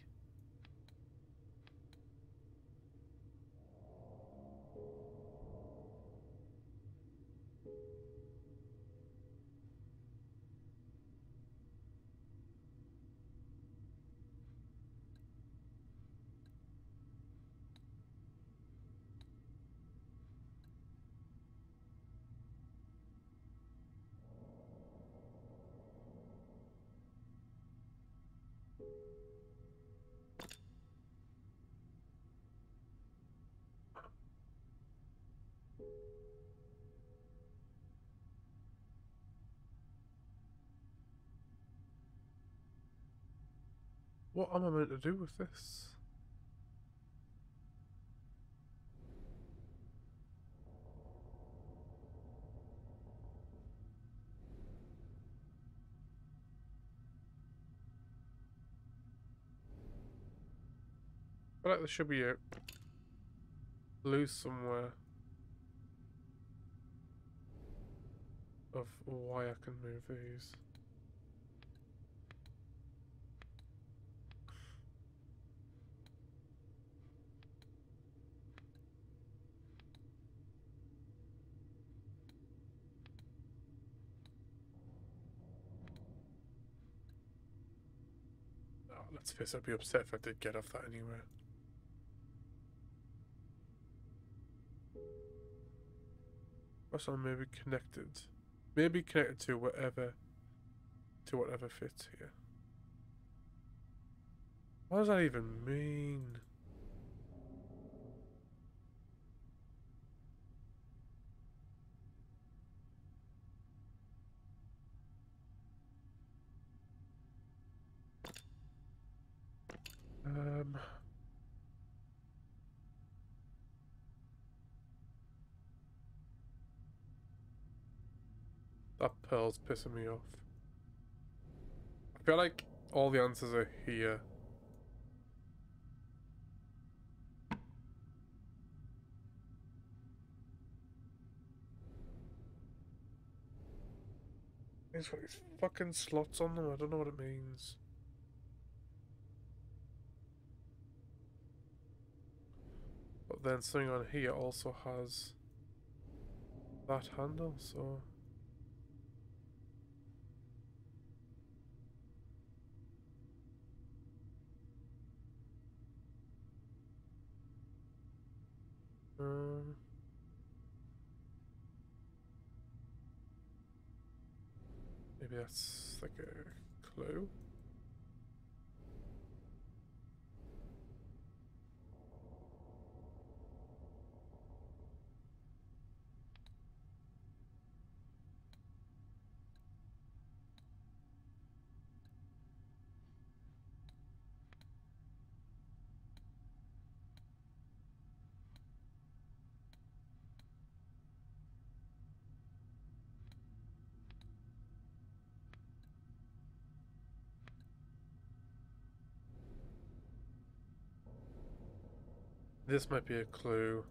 What am I meant to do with this? I feel like there should be a clue somewhere of why I can move these. Oh, let's face it, I'd be upset if I did get off that anyway. Also, maybe connected. Maybe connected to whatever, to whatever fits here. What does that even mean? Um... That pearl's pissing me off. I feel like all the answers are here. It's got these fucking slots on them, I don't know what it means. But then something on here also has that handle, so... Um... Maybe that's like a clue? This might be a clue.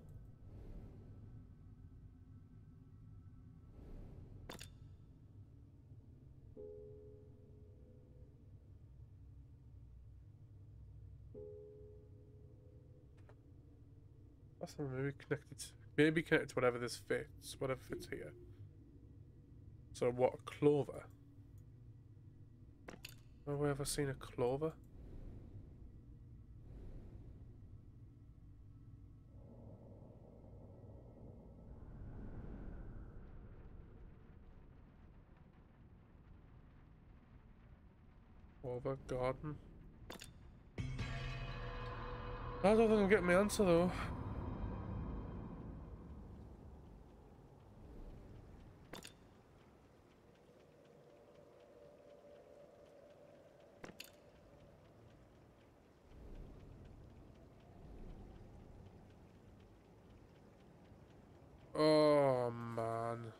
That's not maybe connected to, maybe connected to whatever this fits, whatever fits here. So what, a clover? Have we ever seen a clover? Clover garden? I don't think I'm getting my answer though. Oh man.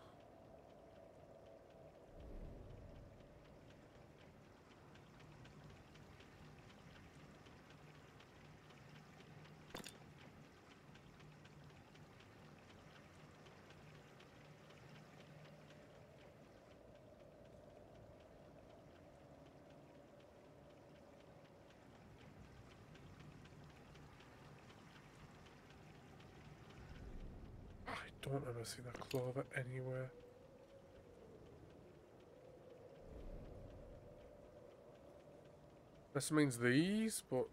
don't ever see that clover anywhere. This means these, but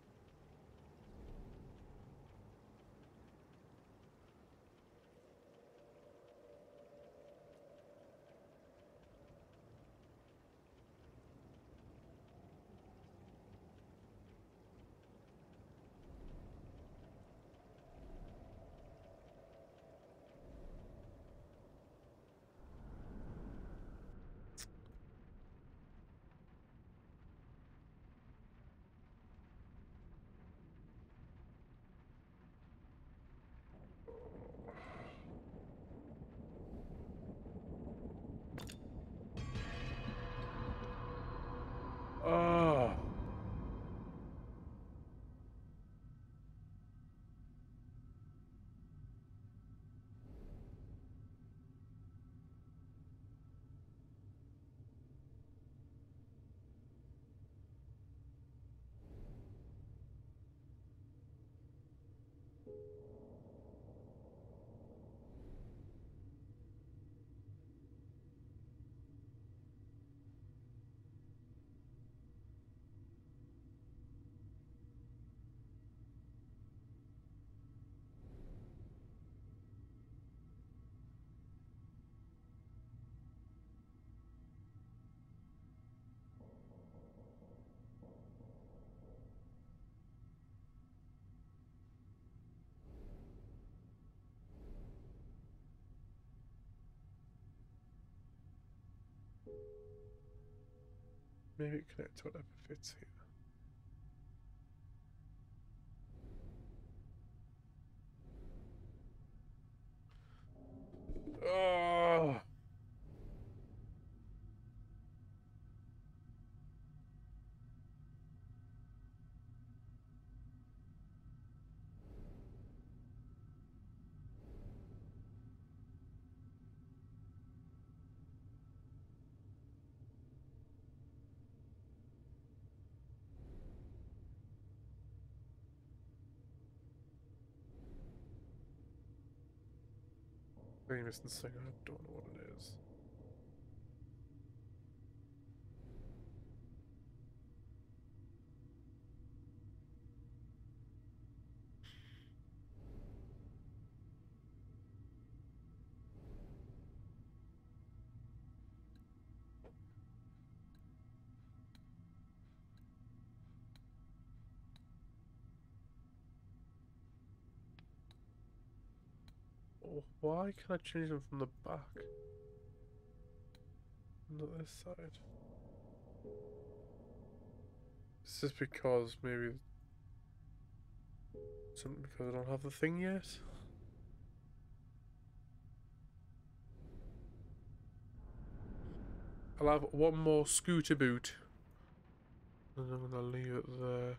oh. Maybe connect to whatever fits here. Oh. Famous and singer, I don't know what it is. Oh, why can I change them from the back? Not this side. Is this because maybe something because I don't have the thing yet? I'll have one more scooter boot. And I'm gonna leave it there.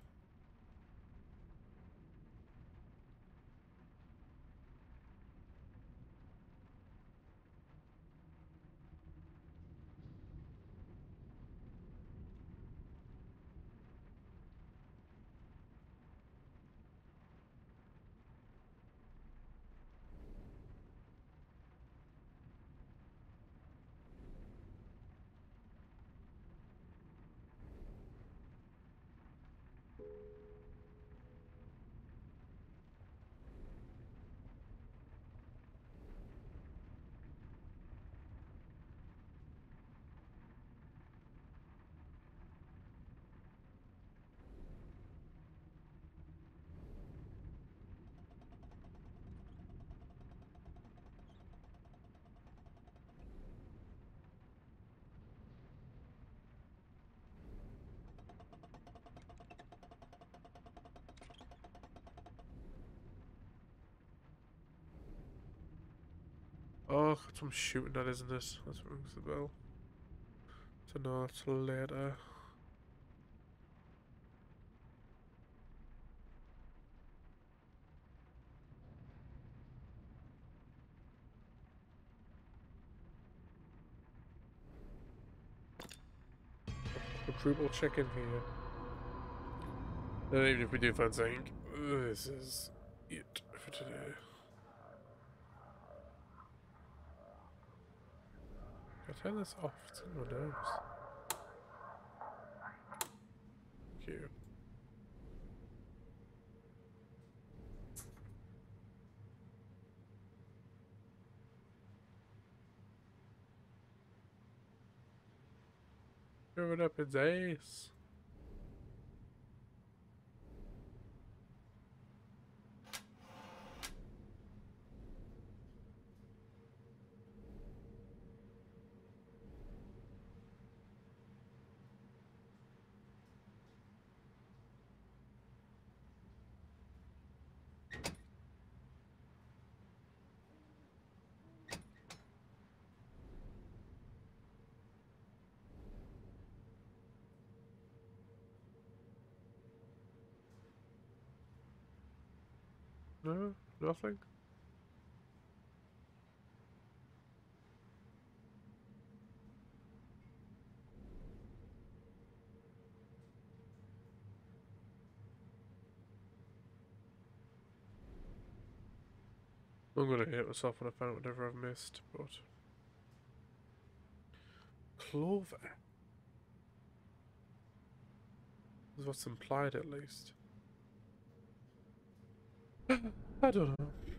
Oh, that's what I'm shooting at, isn't it? That's what rings the bell. So no, it's later. The group will check in here. And even if we do find something, this is it for today. Turn this off. It's in my nose. Cute. Throw it up its ace. No, nothing. I'm gonna hit myself when I find whatever I've missed, but Clover. That's what's implied at least. I don't know.